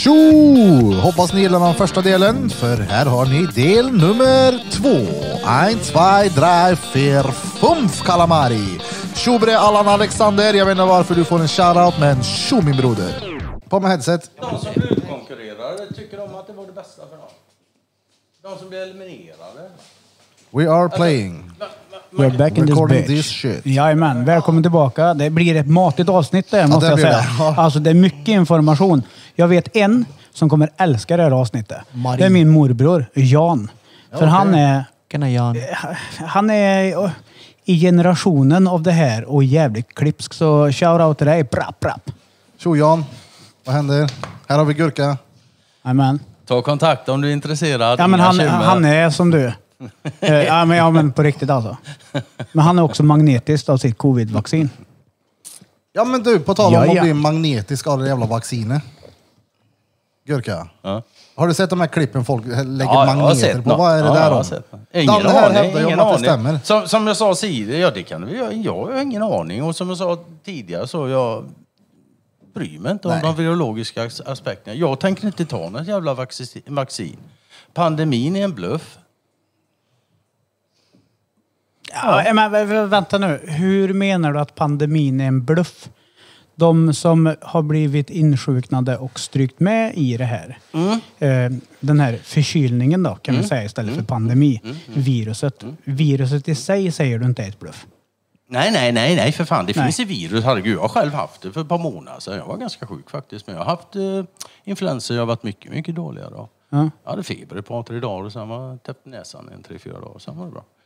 Tjo! Hoppas ni gillar den första delen, för här har ni del nummer 2. 1, 2, 3, 4, 5 calamari. Tjo bre Allan Alexander, jag vet inte varför du får en shoutout, men tjo min broder. På med headset. De som utkonkurrerade tycker om att det var det bästa för dem. De som blev eliminerade. We are playing. We're back in Recording this this bitch. shit. Jajamän, välkommen tillbaka. Det blir ett matigt avsnitt där, måste jag blir säga. det. Ja. Alltså det är mycket information. Jag vet en som kommer älska det här avsnittet. Marie. Det är min morbror, Jan. För okej. han är i generationen av det här och jävligt klipsk. Så shout out till dig. Prapp. Tjo Jan, vad händer? Här har vi Gurka. Jajamän. Ta kontakt om du är intresserad. Ja, men Inga han bekymmer. är som du. Ja, men på riktigt alltså. Men han är också magnetisk av sitt covid-vaccin. Ja men du, på tal om Ja. att bli magnetisk av det jävla vaccinet. Gurka. Ja. Har du sett de här klippen folk lägger Ja, jag har magneter sett på? något. Vad är det Ja, där jag har om? sett något. Danne här hävdar ju om att det stämmer. Som jag sa tidigare, ja det kan vi. Jag har ingen aning. Och som jag sa tidigare så jag bryr mig inte om de virologiska aspekterna. Jag tänker inte ta något jävla vaccin. Pandemin är en bluff. Ja, men vänta nu. Hur menar du att pandemin är en bluff? De som har blivit insjuknade och strykt med i det här. Den här förkylningen då, kan vi säga istället för pandemi. Viruset. Viruset i sig säger du inte är ett bluff. Nej för fan. Det finns i virus. Herregud, jag har själv haft det för ett par månader sedan. Jag var ganska sjuk faktiskt. Men jag har haft influenser. Jag har varit mycket dåligare då. Ja. Jag hade feber ett par, 3 dagar och sen var jag täppt näsan 3-4 dagar. Sen var det bra.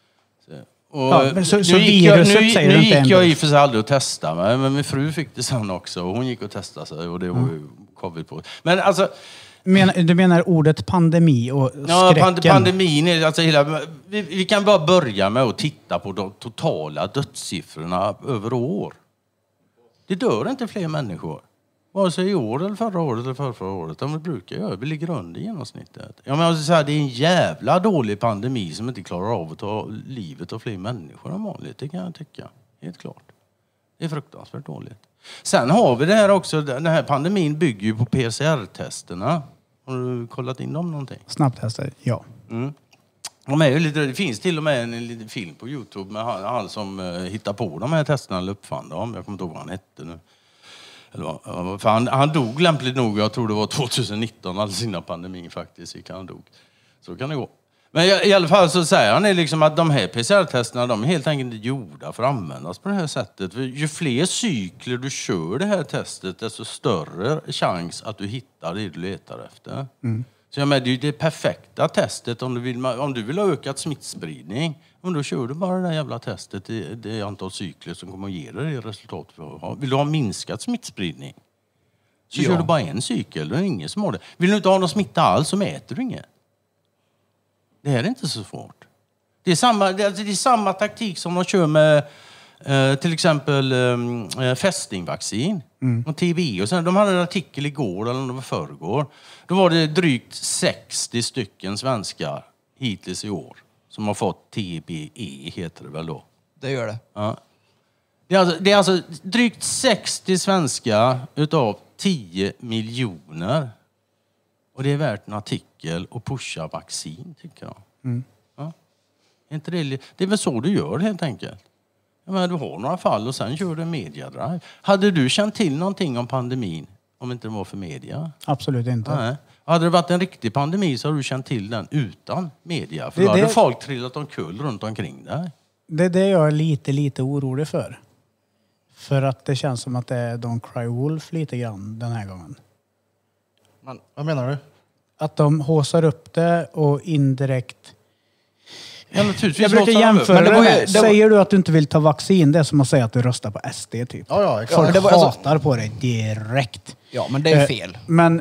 Så viruset säger du inte gick en jag bluff? i och för sig aldrig att testa mig. Men min fru fick det sen också. Och hon gick och testade sig. Och det var ju covid på. Men alltså... Du menar ordet pandemi och Ja, skräcken? pandemin är alltså hela... Vi kan bara börja med att titta på de totala dödssiffrorna över år. Det dör inte fler människor. Vare sig i år eller förra året eller förra året. De brukar göra. Vi ligger under genomsnittet. Jag menar, så här, det är en jävla dålig pandemi som inte klarar av att ta livet av fler människor än vanligt. Det kan jag tycka. Helt klart. Det är fruktansvärt dåligt. Sen har vi det här också. Den här pandemin bygger ju på PCR-testerna. Har du kollat in dem någonting? Snabbtester, ja. De är ju lite, det finns till och med en liten film på YouTube med han som hittar på de här testerna eller uppfann dem. Jag kommer inte ihåg vad han hette nu. Eller, för han dog lämpligt nog, jag tror det var 2019, alldeles innan pandemin faktiskt gick han dog. Så kan det gå. Men i alla fall så säger han liksom att de här PCR-testerna, de är helt enkelt inte gjorda för att användas på det här sättet. För ju fler cykler du kör det här testet, desto större chans att du hittar det du letar efter. Så jag menar, det är det perfekta testet om du vill ha ökat smittspridning. Men då kör du bara det där jävla testet i det antal cykler som kommer att ge dig det resultat för att ha. Vill du ha minskat smittspridning så kör du bara en cykel. Det är ingen som har det. Vill du inte ha någon smitta alls så mäter du inget. Det här är inte så svårt. Det är samma taktik som de kör med till exempel fästingvaccin och TB. Och sen, de hade en artikel igår eller om det var förrgår. Då var det drygt 60 stycken svenskar hittills i år som har fått TBE, heter det väl då. Det gör det. Ja. Det är alltså drygt 60 svenskar utav 10 miljoner. Och det är värt en artikel och pusha vaccin, tycker jag. Ja. Inte det är väl så du gör helt enkelt. Jag menar, du har några fall och sen kör du en mediadrive. Hade du känt till någonting om pandemin om inte det var för media? Absolut inte. Nej. Hade det varit en riktig pandemi så hade du känt till den utan media. För då hade folk trillat omkull runt omkring dig. Det är det jag är lite orolig för. För att det känns som att det är Don't Cry Wolf lite grann den här gången. Vad menar du? Att de håsar upp det och indirekt... Ja, naturligtvis. Jag brukar jämföra Men det var ju- med. Säger du att du inte vill ta vaccin, det är som att säga att du röstar på SD typ. Ja, exakt. Folk det var alltså- hatar på det direkt. Ja, men det är ju fel. Men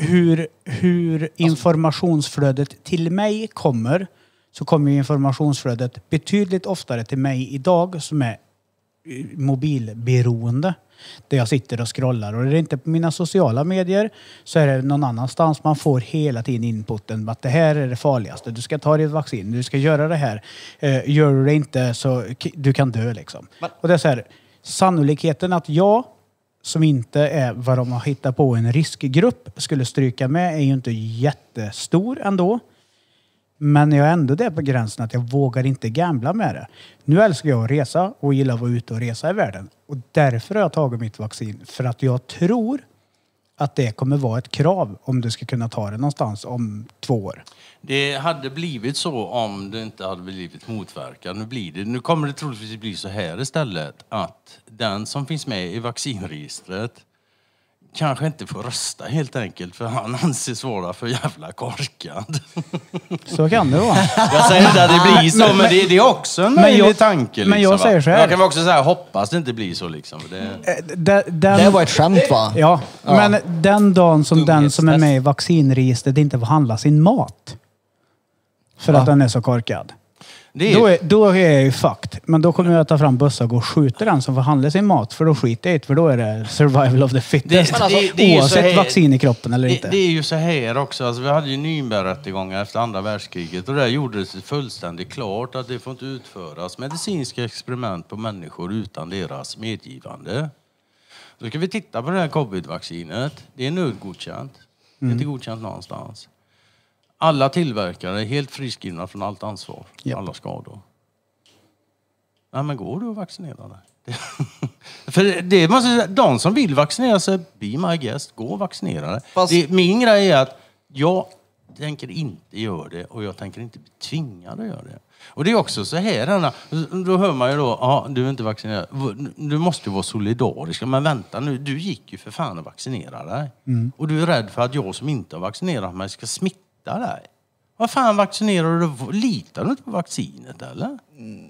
hur informationsflödet till mig kommer, så kommer ju informationsflödet betydligt oftare till mig idag som är mobilberoende. Där jag sitter och scrollar. Och är det inte på mina sociala medier så är det någon annanstans man får hela tiden inputen att det här är det farligaste. Du ska ta ditt vaccin, du ska göra det här. Gör du det inte så du kan dö liksom. Och det är så här, sannolikheten att jag som inte är vad de har hittat på en riskgrupp skulle stryka med är ju inte jättestor ändå. Men jag är ändå där på gränsen att jag vågar inte gambla med det. Nu älskar jag att resa och gillar att vara ute och resa i världen. Och därför har jag tagit mitt vaccin. För att jag tror att det kommer vara ett krav om du ska kunna ta det någonstans om 2 år. Det hade blivit så om det inte hade blivit motverkat. Nu kommer det troligtvis bli så här istället att den som finns med i vaccinregistret kanske inte får rösta helt enkelt för han anses vara för jävla korkad. Så kan det vara. Jag säger inte att det blir så, men det är också en möjlig tanke. Liksom, men jag säger så här. Jag kan också säga hoppas det inte blir så liksom. Det var ett skämt va? Ja, men den dagen som den som är med i vaccinregistret inte får handla sin mat. För att den är så korkad. Då är jag ju fucked. Men då kommer jag att ta fram bussar och gå och skjuta den som får handla sin mat. För då skiter jag i det. För då är det survival of the fittest. Oavsett vaccin i kroppen eller inte. Det är ju så här också. Alltså, vi hade ju Nürnbergrättegångar efter andra världskriget. Och där gjordes det fullständigt klart att det får inte utföras medicinska experiment på människor utan deras medgivande. Då ska vi titta på det här covid-vaccinet. Det är nödgodkänt. Det är inte godkänt någonstans. Alla tillverkare är helt friskrivna från allt ansvar. Alla skador. Ja, men går du att vaccinera dig? För det måste säga, de som vill vaccinera sig, be my guest, gå och vaccinera dig. Min grej är att jag tänker inte göra det och jag tänker inte bli tvingad att göra det. Och det är också så här, då hör man ju då, du är inte vaccinerad. Du måste ju vara solidarisk. Men vänta nu, du gick ju för fan att vaccinera dig. Och du är rädd för att jag som inte har vaccinerat mig ska smitta dig. Vad fan vaccinerar du? Litar du inte på vaccinet eller?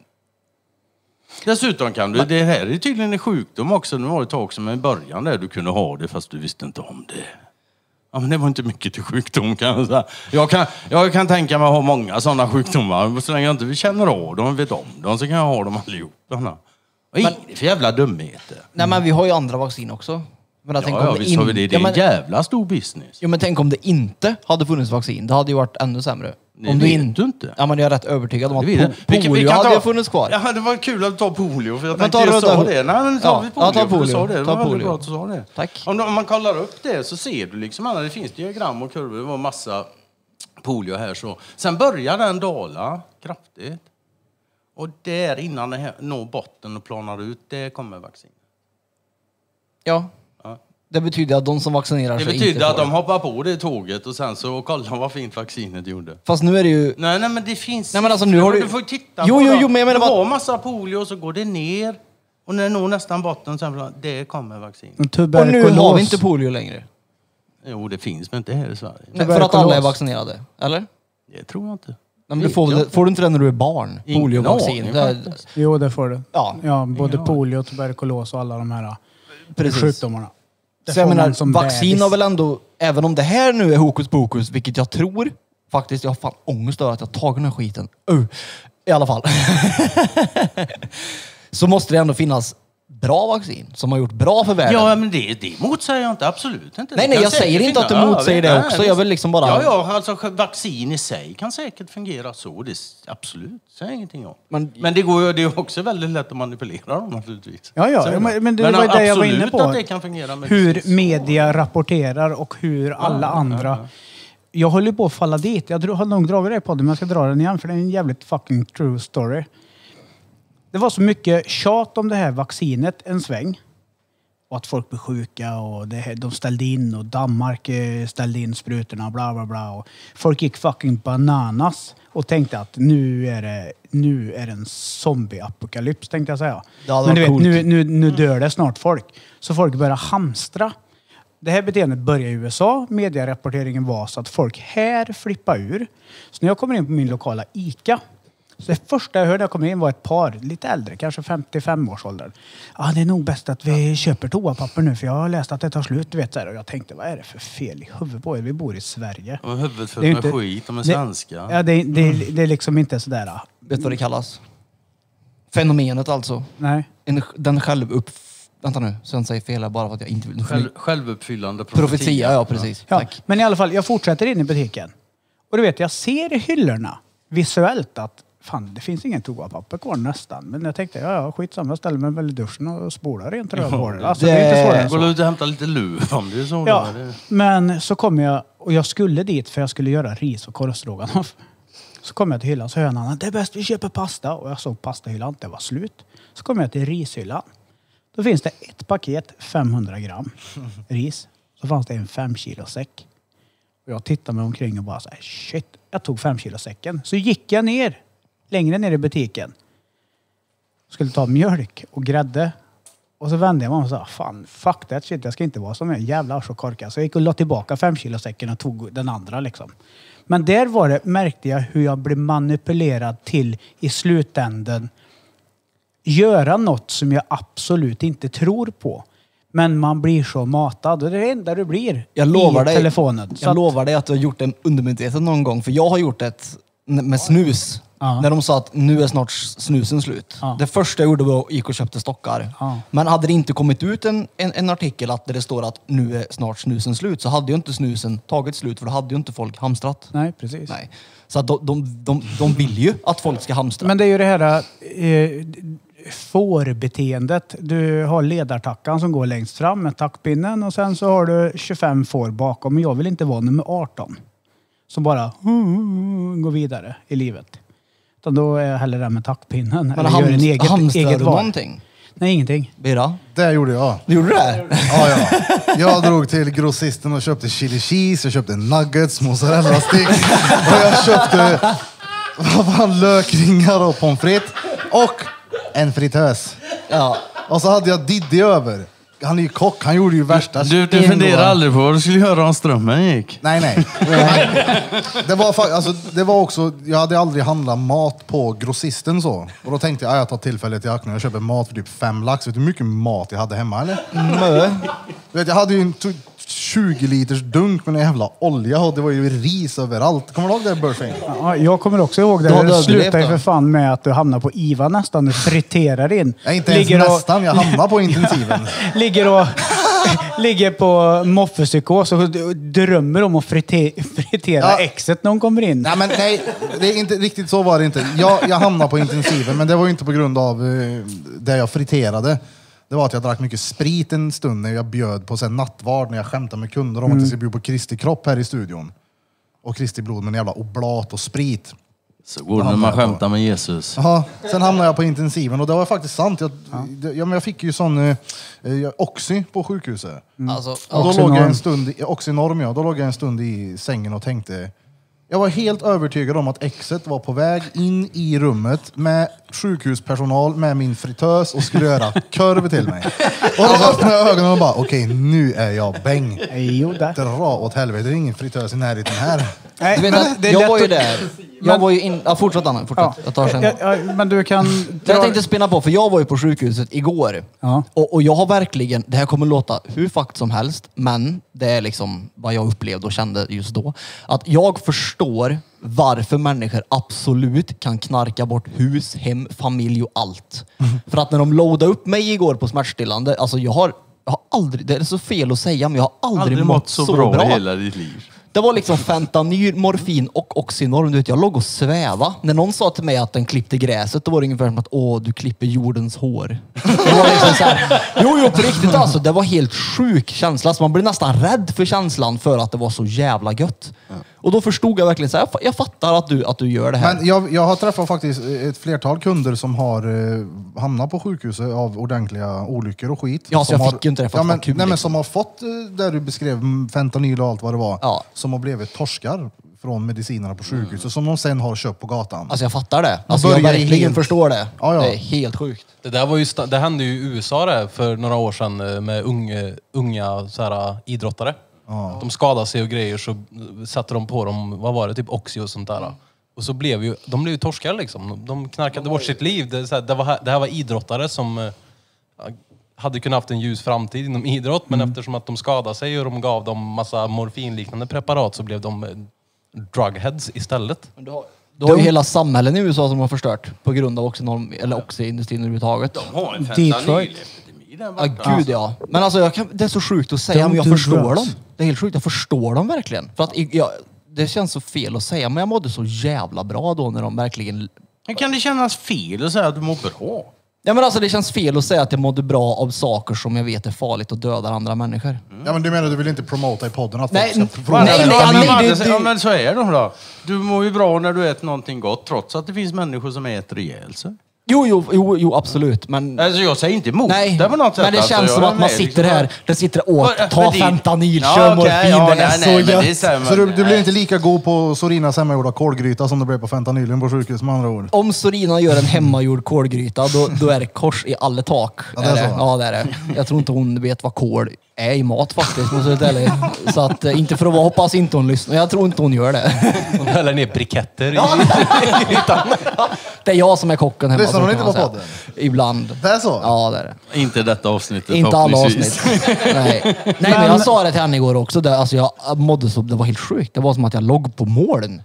Dessutom kan du, det här är tydligen en sjukdom också. Nu var det ett tag som i början där du kunde ha det fast du visste inte om det. Ja, men det var inte mycket till sjukdom kan jag säga. Jag kan tänka mig att ha många sådana sjukdomar. Så länge jag inte känner av dem och vet om dem så kan jag ha dem allihopa. Vad är det för jävla dumheter? Nej men vi har ju andra vaccin också. Men tänk om visst har vi det. Det är en jävla stor business. Jo men tänk om det inte hade funnits vaccin. Det hade ju varit ännu sämre. Om du inte. Ja men jag är rätt övertygad om att polio hade funnits kvar. Ja det var kul att ta polio för jag tänkte jag sa det. Nej men ta polio. Det var väldigt bra att du sa det. Tack. Om man kollar upp det så ser du liksom alla, det finns diagram och kurvor. Det var massa polio här så. Sen börjar den dala kraftigt. Och där innan den når botten och planar ut, det kommer vaccin. Ja. Det betyder att de som vaccinerar sig inte får. Det betyder att de hoppar på det tåget och sen så kollar vad fint vaccinet gjorde. Fast nu är det ju... Nej men det finns... Nej men alltså nu har du får titta på Jo men du har massa polio och så går det ner. Och när det når nästan botten så det kommer vaccin. Och nu har vi inte polio längre. Jo det finns men inte här i Sverige. Nej, för att alla är vaccinerade, eller? Det tror jag inte. Men du får du inte det när du är barn? Poliovaccin. Jo det får du. Ja, både polio, tuberkulos och alla de här sjukdomarna. Så jag menar, vaccin har väl ändå, även om det här nu är hokus pokus, vilket jag tror, faktiskt, jag har fan ångest över att jag tagit den här skiten. I alla fall. Så måste det ändå finnas bra vaccin som har gjort bra för världen. Ja, men det motsäger jag inte, absolut inte. Nej, jag säger inte att du motsäger det också. Jag vill liksom bara... Ja, alltså vaccin i sig kan säkert fungera så. Det absolut, säger ingenting om. Men det går ju, det är också väldigt lätt att manipulera dem naturligtvis. Ja, men det var det jag var inne på. Att det kan fungera hur media rapporterar och hur alla andra... Jag håller på att falla dit. Jag har nog dragit det på det, men jag ska dra den igen för det är en jävligt fucking true story. Det var så mycket tjat om det här vaccinet en sväng. Och att folk blir sjuka och de ställde in och Danmark ställde in sprutorna och bla bla bla. Och folk gick fucking bananas och tänkte att nu är det en zombie-apokalyps tänkte jag säga. Men du vet, nu dör det snart folk. Så folk börjar hamstra. Det här beteendet börjar i USA. Medierapporteringen var så att folk här flippar ur. Så när jag kommer in på min lokala ICA. Så det första jag hörde när jag kom in var ett par, lite äldre, kanske 55-årsåldern. Ja, det är nog bäst att vi köper toapapper nu för jag har läst att det tar slut, du vet så här. Och jag tänkte, vad är det för fel i huvudet på er? Vi bor i Sverige. Och huvudet för med skit, de är svenska. Ja, det är liksom inte sådär. Vet du vad det kallas? Fenomenet alltså. Nej. Den Vänta nu, så jag inte säger fel bara för att jag inte vill... Självuppfyllande profetia. Ja, precis. Ja. Tack. Men i alla fall, jag fortsätter in i butiken. Och du vet, jag ser i hyllorna visuellt att fan, det finns ingen toapapper kvar nästan. Men jag tänkte, ja, skitsamma, jag ställer mig väl i duschen och spolar rent rövhålet. Alltså, det är inte svårare än så. Gå ut och hämta lite luv om det är så. Ja, men så kom jag, och jag skulle dit för jag skulle göra ris och korvstroganoff. Så kom jag till hyllan, så hör han, det är bäst vi köper pasta. Och jag såg pastahyllan, det var slut. Så kom jag till rishyllan. Då finns det ett paket, 500 gram ris. Så fanns det en 5 kilo säck. Och jag tittade mig omkring och bara så här, shit. Jag tog 5 kilo säcken. Så gick jag ner, längre ner i butiken. Skulle ta mjölk och grädde. Och så vände jag mig och sa, fan, fuck that shit. Jag ska inte vara som en jävla arsåkorka. Så jag gick och la tillbaka 5 kilo säcken och tog den andra liksom. Men där märkte jag hur jag blev manipulerad till i slutändan göra något som jag absolut inte tror på. Men man blir så matad och det är det enda du blir i telefonen. Jag lovar dig att du har gjort en undermedvetet någon gång. För jag har gjort ett med snus. Ja. När de sa att nu är snart snusen slut. Ja. Det första jag gjorde var att gick och köpte stockar. Ja. Men hade det inte kommit ut en artikel där det står att nu är snart snusen slut, så hade ju inte snusen tagit slut, för då hade ju inte folk hamstrat. Nej, precis. Nej. Så att de vill ju att folk ska hamstra. Men det är ju det här fårbeteendet. Du har ledartackan som går längst fram med tackpinnen och sen så har du 25 får bakom. Men jag vill inte vara nummer 18 som bara går vidare i livet. Utan då är jag hellre där med tackpinnen. Men eller gör en eget val. Någonting? Nej, ingenting. Bira? Det gjorde jag. Du gjorde det? Ja. Jag drog till grossisten och köpte chili cheese. Jag köpte nuggets, mozzarella stick. Och jag köpte lökringar och pommes frites. Och en fritös. Ja. Och så hade jag Diddy över. Han är ju kock, han gjorde ju värsta... Du funderar aldrig på vad du skulle göra om strömmen gick? Nej. Det var också... Jag hade aldrig handlat mat på grossisten så. Och då tänkte jag tar tillfället i akt nu. Jag köper mat för typ 5 lax. Vet du hur mycket mat jag hade hemma, eller? Jag hade ju en 20 liters dunk med en jävla olja och det var ju ris överallt. Kommer du ihåg det, Burfing? Ja, jag kommer också ihåg det. Det slutade ju för fan med att du hamnar på IVA nästan. Du friterar in. Jag inte ens nästan, jag hamnar på intensiven. Ligger på moffepsykos och drömmer om att fritera exet när hon kommer in. Nej, det är inte riktigt så var det inte. Jag hamnade på intensiven, men det var ju inte på grund av det jag friterade. Det var att jag drack mycket sprit en stund när jag bjöd på sen nattvard när jag skämtade med kunder om att jag skulle bjuda på Kristi kropp här i studion. Och Kristi blod med en jävla oblat och sprit. Så går det när man skämtar med Jesus. Ja, sen hamnade jag på intensiven och det var faktiskt sant. Jag fick ju sån Oxy på sjukhuset. Och då låg jag en stund, Oxynorm, ja. Då låg jag en stund i sängen och tänkte... Jag var helt övertygad om att exet var på väg in i rummet med sjukhuspersonal med min fritös och skulle göra kurv till mig. Och då öppnade jag ögonen och bara, okej, nu är jag bäng. Dra åt helvete, det är ingen fritös i närheten här. Nej, du vet, jag var ju där. Jag var ju in... fortsätt Anna, fortsätt. Jag tar sen. Men du kan... Jag tänkte spinna på, för jag var ju på sjukhuset igår. Ja. Och jag har verkligen... Det här kommer låta hur fakt som helst, men det är liksom vad jag upplevde och kände just då. Att jag förstår varför människor absolut kan knarka bort hus, hem, familj och allt. För att när de loadade upp mig igår på smärtstillande, alltså jag har aldrig... Det är så fel att säga, men jag har aldrig mått så bra i hela ditt liv. Det var liksom fentanyl, morfin och Oxynorm. Du vet, jag låg och sväva. När någon sa till mig att den klippte gräset, då var det ungefär som att du klipper jordens hår. Det var liksom så här, jo, på riktigt alltså. Det var helt sjuk känsla. Så man blev nästan rädd för känslan för att det var så jävla gött. Och då förstod jag verkligen så här, jag fattar att du gör det här. Men jag har träffat faktiskt ett flertal kunder som har hamnat på sjukhuset av ordentliga olyckor och skit. Ja, så jag fick ju inte träffa men, kul, men som har fått, där du beskrev fentanyl och allt vad det var, som har blivit torskar från medicinerna på sjukhuset som de sen har köpt på gatan. Alltså jag fattar det. Alltså jag verkligen förstår det. Ja. Det är helt sjukt. Det där var ju det hände ju i USA där för några år sedan med unga så här, idrottare. De skadade sig och grejer, så satte de på dem, vad var det, typ Oxy och sånt där. Och så blev de blev ju torskar liksom. De knarkade bort sitt liv. Det här var idrottare som hade kunnat haft en ljus framtid inom idrott, men eftersom att de skadade sig och de gav dem massa morfinliknande preparat, så blev de drugheads istället. Du har ju hela samhällen i USA som har förstört på grund av Oxy-industrin överhuvudtaget. De har en fentanyl-epidemi. Gud ja. Men alltså det är så sjukt att säga, men jag förstår dem. Det är helt sjukt, jag förstår dem verkligen. För att det känns så fel att säga, men jag mådde så jävla bra då när de verkligen Kan det kännas fel att säga att du mår bra? Ja, men alltså det känns fel att säga att jag mådde bra av saker som jag vet är farligt och dödar andra människor. Ja, men du menar du vill inte promota i podden att Nej, folk ska Ja, men så är de då. Du mår ju bra när du äter någonting gott, trots att det finns människor som äter ihjäl sig. Jo, absolut. Men... Alltså jag säger inte emot det på något sätt. Men det känns som att man sitter här, det sitter åt, ta fentanyl, ja, kör morfin, det är så gött. Så du blir inte lika god på Sorinas hemmagjorda kålgryta som du blev på fentanylen på sjukhus med andra ord? Om Sorina gör en hemmagjord kålgryta, då är det kors i alla tak. Ja, det är så. Ja, det är det. Jag tror inte hon vet vad kål är i mat faktiskt. Så att, inte för att vara, hoppas inte hon lyssnar. Jag tror inte hon gör det. Hon häller ner briketter i Det är jag som är kocken hemma. Lyssnar hon inte på podden? Ibland. Det är så? Ja, det är det. Inte detta avsnittet. Inte alla avsnitt. Nej, men jag sa det till henne igår också. Alltså jag mådde så, det var helt sjukt. Det var som att jag låg på målen.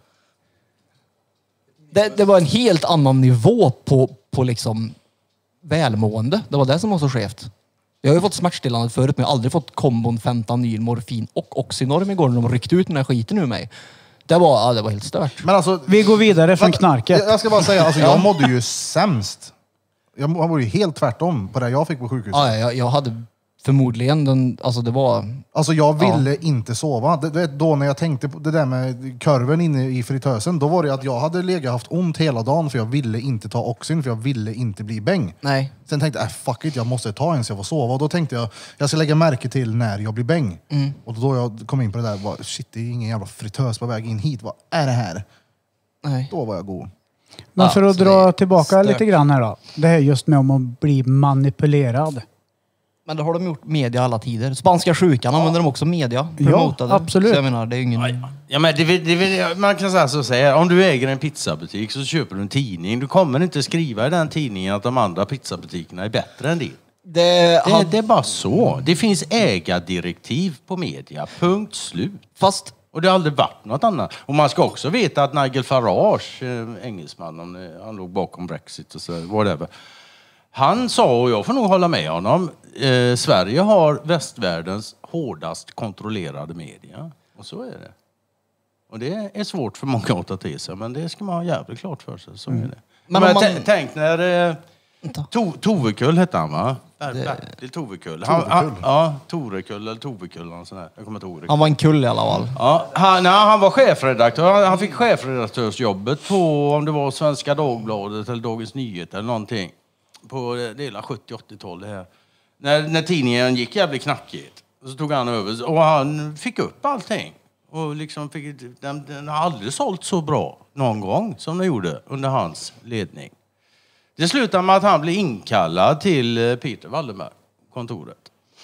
Det var en helt annan nivå på liksom välmående. Det var det som var så skevt. Jag har ju fått smärtstillande förut, men jag har aldrig fått kombon fentanyl, morfin och oxynorm igår när de ryckte ut den här skiten ur mig. Det var helt stört. Men alltså, Vi går vidare från knarket. jag ska bara säga, alltså, jag mådde ju sämst. Jag mådde ju helt tvärtom på det jag fick på sjukhuset. Ja, jag hade förmodligen det var... Alltså jag ville inte sova. Du vet, då när jag tänkte på det där med kurven inne i fritösen, då var det att jag hade haft ont hela dagen för jag ville inte ta oxyn, för jag ville inte bli bäng. Nej. Sen tänkte jag, fuck it, jag måste ta en så jag får sova. Och då tänkte jag ska lägga märke till när jag blir bäng. Och då jag kom in på det där, shit, det är ingen jävla fritös på väg in hit. Vad är det här? Nej. Då var jag god. Men för att så dra tillbaka stört. lite grann här då. Det här just med om att bli manipulerad. Men det har de gjort media alla tider. Spanska sjukan använder de också media. Promotade. absolut. Så jag menar, det är ingen... Ja, men man kan säga så säga, om du äger en pizzabutik så köper du en tidning. Du kommer inte skriva i den tidningen att de andra pizzabutikerna är bättre än din. Det är bara så. Det finns ägardirektiv på media. Punkt slut. Fast... Och det har aldrig varit något annat. Och man ska också veta att Nigel Farage, engelsman, han låg bakom Brexit och så, whatever. Han sa, och jag får nog hålla med honom, Sverige har västvärldens hårdast kontrollerade media. Och så är det. Och det är svårt för många att ta till sig, men det ska man ha jävligt klart för sig. Så är det. Men tänk när Tovekull hette han, va? Bertil Tovekull. Ja, Torekull eller Tovekull. Jag kommer inte ihåg det. Han var en kull i alla fall. Ja, han var chefredaktör. Han fick chefredaktörsjobbet på, om det var Svenska Dagbladet eller Dagens Nyheter eller någonting. På hela 70-80-tal det här. När tidningen gick jävligt knackigt. Så tog han över och han fick upp allting. Och liksom den har aldrig sålt så bra någon gång som den gjorde under hans ledning. Det slutade med att han blev inkallad till Peter Wallenberg, kontoret.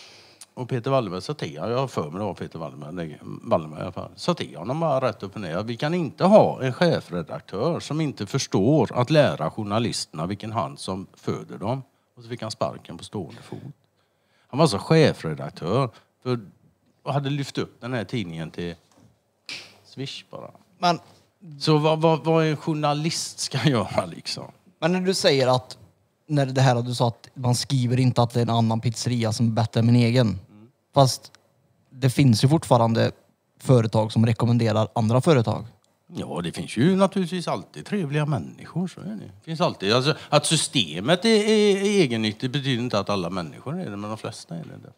Och Peter Wallenberg sa till, jag har för mig då Peter Wallenberg i alla fall, sa till honom bara rätt upp och ner. Vi kan inte ha en chefredaktör som inte förstår att lära journalisterna vilken hand som föder dem. Och så fick han sparken på stående fot. Han var så chefredaktör och hade lyft upp den här tidningen till Swish bara. Men, så vad en journalist ska göra liksom? Men när du säger att, när det här du sa att man skriver inte att det är en annan pizzeria som är bättre än min egen. Fast det finns ju fortfarande företag som rekommenderar andra företag. Ja, det finns ju naturligtvis alltid trevliga människor, så är det. Det finns alltid. Alltså, att systemet är egennyttigt betyder inte att alla människor är det, men de flesta är det.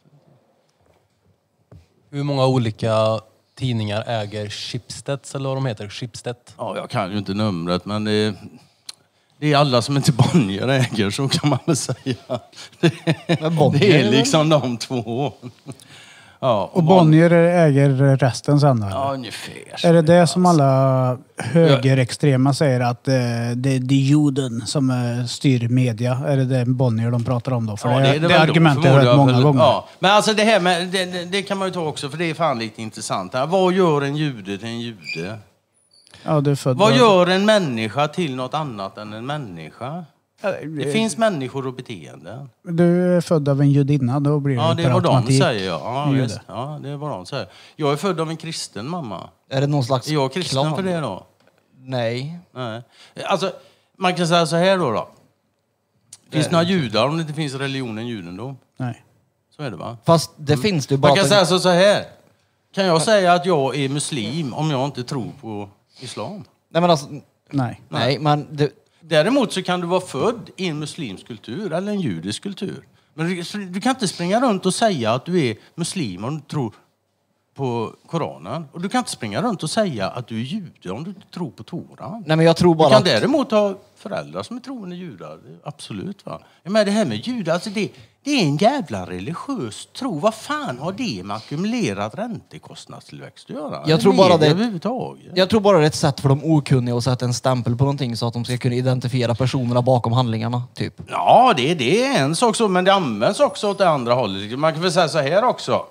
Hur många olika tidningar äger Schibsted, eller vad de heter? Schibsted? Ja, jag kan ju inte numret, men det är alla som inte Bonnier äger, så kan man väl säga. Det är liksom de två. Ja, och Bonnier äger resten sen då? Ja, ungefär. Är det som alla högerextrema säger att det är juden som styr media? Är det Bonnier de pratar om då? För ja, det argumentet har jag hört många gånger. Ja. Men alltså det här med, det kan man ju ta också, för det är fan lite intressant. Vad gör en jude till en jude? Ja, du är född. Vad gör en människa till något annat än en människa? Det finns människor och beteenden. Du är född av en judinna, då blir det ja, det är vad de säger. Ja, ja, det är vad de säger. Jag är född av en kristen mamma. Är det någon slags är jag kristen klan för det då? Nej. Alltså, man kan säga så här då. Finns det några judar om det inte finns religionen judendom? Nej. Så är det, va? Fast det finns det bara... Man kan säga så här. Kan jag säga att jag är muslim om jag inte tror på islam? Nej, men alltså... Nej. Nej, men... Däremot så kan du vara född i en muslimsk kultur eller en judisk kultur. Men du kan inte springa runt och säga att du är muslim om du tror på Koranen. Och du kan inte springa runt och säga att du är jude om du inte tror på Toran. Nej, men jag tror bara du kan däremot ha föräldrar som är troende judar. Absolut, va? Men det här med judar, alltså det är en jävla religiös tro. Vad fan har det med ackumulerad räntekostnadstillväxt att göra? Jag tror bara det är ett sätt för de okunniga att sätta en stämpel på någonting så att de ska kunna identifiera personerna bakom handlingarna, typ. Ja, det är en sak så, men det används också åt det andra hållet. Man kan väl säga så här också.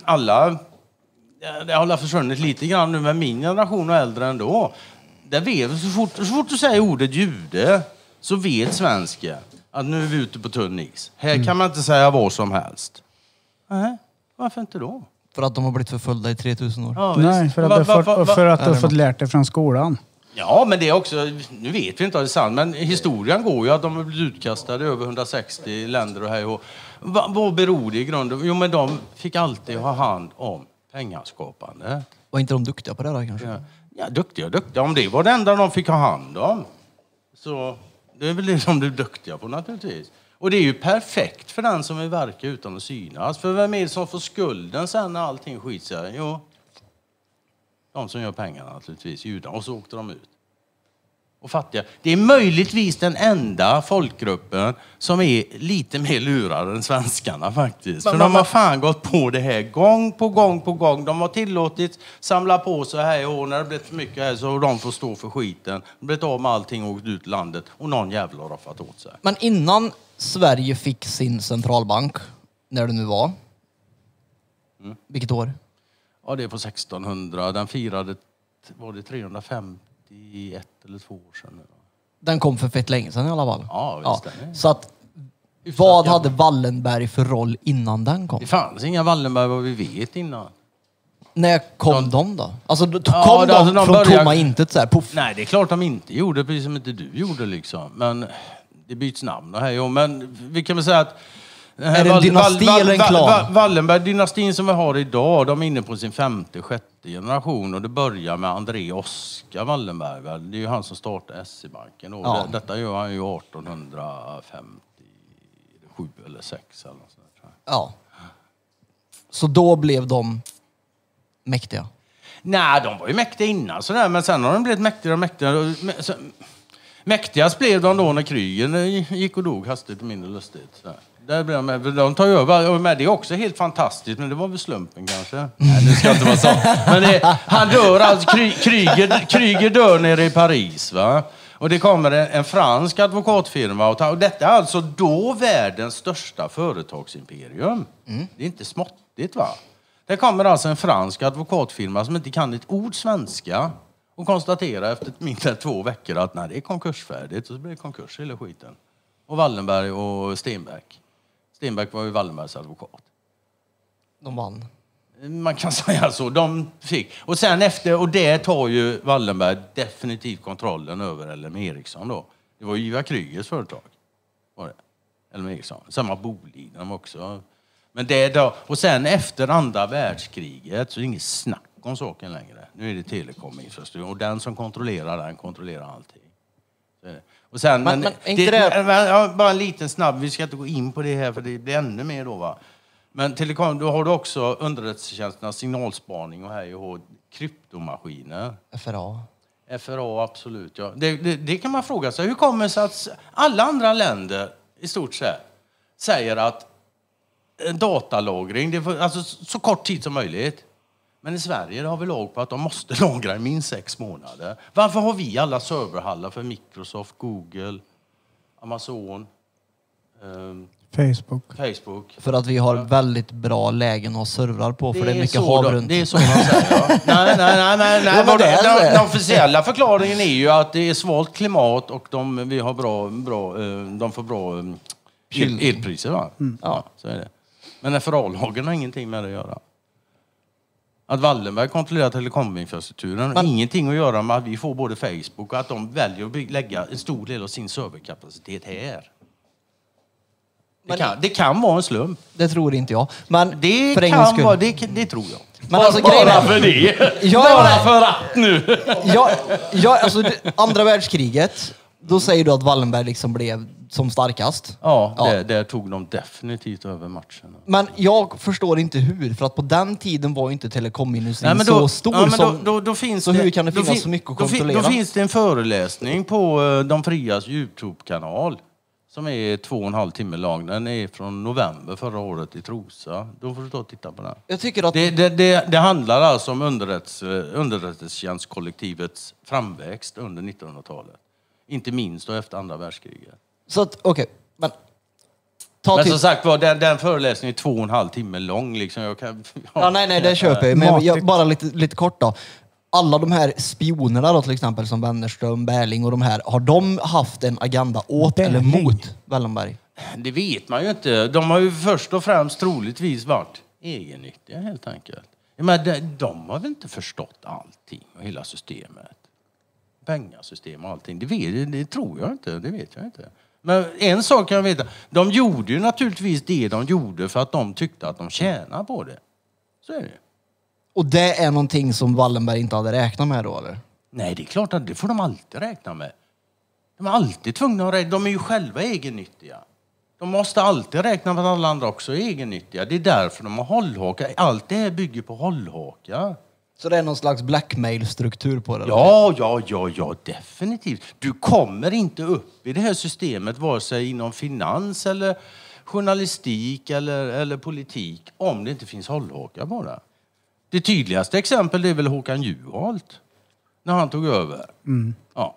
Det har försvunnit lite grann nu med min generation och äldre ändå. Det vet, så fort du säger ordet jude så vet svenskar att nu är vi ute på tunn is. Här kan man inte säga vad som helst. Nej, varför inte då? För att de har blivit förföljda i 3000 år. Ja, nej, för att du har fått lärt dig från skolan. Ja, men det är också, nu vet vi inte om det är sant, men historien går ju att de har blivit utkastade över 160 länder och här. Och vad beror det i grunden? Jo, men de fick alltid ha hand om pengaskapande. Var inte de duktiga på det där kanske? Ja, duktiga. Om det var det enda de fick ha hand om. Så det är väl det som du är duktiga på naturligtvis. Och det är ju perfekt för den som vill verka utan att synas. För vem är det som får skulden sen när allting skiter sig? Jo, de som gör pengarna naturligtvis, judarna. Och så åkte de ut. Och fattiga. Det är möjligtvis den enda folkgruppen som är lite mer lurade än svenskarna faktiskt. För de har fan gått på det här gång på gång. De har tillåtit samla på sig här och när det blivit för mycket här så de får stå för skiten. De blivit av med allting och åkt ut i landet och någon jävla har fått åt sig. Men innan Sverige fick sin centralbank, när det nu var, vilket år? Ja, det är på 1600. Den firade, var det 351 eller 2 år sedan nu? Den kom för fett länge sedan i alla fall. Ja, visst. Ja. Så att, vad hade Wallenberg för roll innan den kom? Det fanns inga Wallenberg vad vi vet innan. När kom de då? Alltså kom de från tomma intet så här, puff? Nej, det är klart de inte gjorde, precis som inte du gjorde liksom. Men det byts namn och här. Men vi kan väl säga att är det en dynasti eller en klan? Wallenberg-dynastin som vi har idag, de är inne på sin 5:e, 6:e generation. Och det börjar med André Oskar Wallenberg. Väl? Det är ju han som startade SE-banken. Ja. Detta gör han ju 1857 eller 6 eller något sånt där. Ja. Så då blev de mäktiga? Nej, de var ju mäktiga innan sådär. Men sen har de blivit mäktigare. Mäktigast blev de då när krigen gick och dog hastigt och mindre lustigt. Sådär. Där blev de tar ju över. Men det är också helt fantastiskt. Men det var väl slumpen kanske. Nej, det ska inte vara så. Men han dör alltså. Kryger dör nere i Paris. Va? Och det kommer en fransk advokatfirma. Och detta är alltså då världens största företagsimperium. Det är inte småttigt, va? Det kommer alltså en fransk advokatfirma som inte kan ett ord svenska. Och konstaterar efter mindre än 2 veckor att nej, det är konkursfärdigt. Och så blir det konkurs hela skiten. Och Wallenberg och Stenbeck. Stenbeck var ju Wallenbergs advokat. De vann. Man kan säga så. De fick. Och sen efter, och det tar ju Wallenberg definitivt kontrollen över LM Ericsson då. Det var ju Ivar Krygers företag. Var det? LM Ericsson. Samma Boliden också. Men det då, och sen efter andra världskriget så är det inget snack om saken längre. Nu är det telekominfrastruktur. Och den som kontrollerar den kontrollerar allting. Och sen, bara en liten snabb, vi ska inte gå in på det här för det blir ännu mer då, va. Men telekom, då har du också underrättelsetjänsternas signalspaning och här och kryptomaskiner. FRA, absolut, ja. Det kan man fråga sig. Hur kommer det sig att alla andra länder i stort sett säger att datalagring, det får, alltså så kort tid som möjligt. Men i Sverige har vi lag på att de måste lagra i minst 6 månader. Varför har vi alla serverhallar för Microsoft, Google, Amazon, Facebook? För att vi har väldigt bra lägen att ha servrar på, för det är mycket hav runt. Det är så man säger, ja. Nej. Den officiella förklaringen är ju att det är svalt klimat och vi har de får bra elpriser, va? Ja, så är det. Men FRA-lagen har ingenting med det att göra. Att Wallenberg kontrollerar telekominfrastrukturen har ingenting att göra med att vi får både Facebook och att de väljer att lägga en stor del av sin serverkapacitet här. Det kan vara en slump. Det tror inte jag. Men det för kan vara, det tror jag. Men alltså, bara för det. Bara för att nu. Alltså, andra världskriget, Då säger du att Wallenberg liksom blev som starkast? Ja, där tog de definitivt över matchen. Men jag förstår inte hur, för att på den tiden var ju inte telekomindustrin så stor då finns så hur kan det finnas så mycket att kontrollera? Då finns det en föreläsning på De Frias YouTube-kanal som är 2,5 timme lång. Den är från november förra året i Trosa. Då får du ta och titta på den. Jag tycker att... det handlar alltså om underrättelsetjänstkollektivets framväxt under 1900-talet. Inte minst då efter andra världskriget. Så att, okej. Men som sagt var, den föreläsningen är 2,5 timme lång. Liksom. Nej, det köper jag. Men bara lite kort då. Alla de här spionerna då, till exempel som Wennerström, Berling och de här, har de haft en agenda åt eller mot Wallenberg? Det vet man ju inte. De har ju först och främst troligtvis varit egennyttiga helt enkelt. Men de har väl inte förstått allting och hela systemet. Pengasystem och allting. Det tror jag inte. Det vet jag inte. Men en sak kan jag veta. De gjorde ju naturligtvis det de gjorde för att de tyckte att de tjänade på det. Så är det. Och det är någonting som Wallenberg inte hade räknat med då, eller? Nej, det är klart att det får de alltid räkna med. De är alltid tvungna att räkna. De är ju själva egennyttiga. De måste alltid räkna med att alla andra också är egennyttiga. Det är därför de har hållhaka. Allt det här bygger på hållhaka. Så det är någon slags blackmail-struktur på det? Ja, definitivt. Du kommer inte upp i det här systemet vare sig inom finans eller journalistik eller politik om det inte finns hållhaka på det. Det tydligaste exempel är väl Håkan Juholt när han tog över. Ja.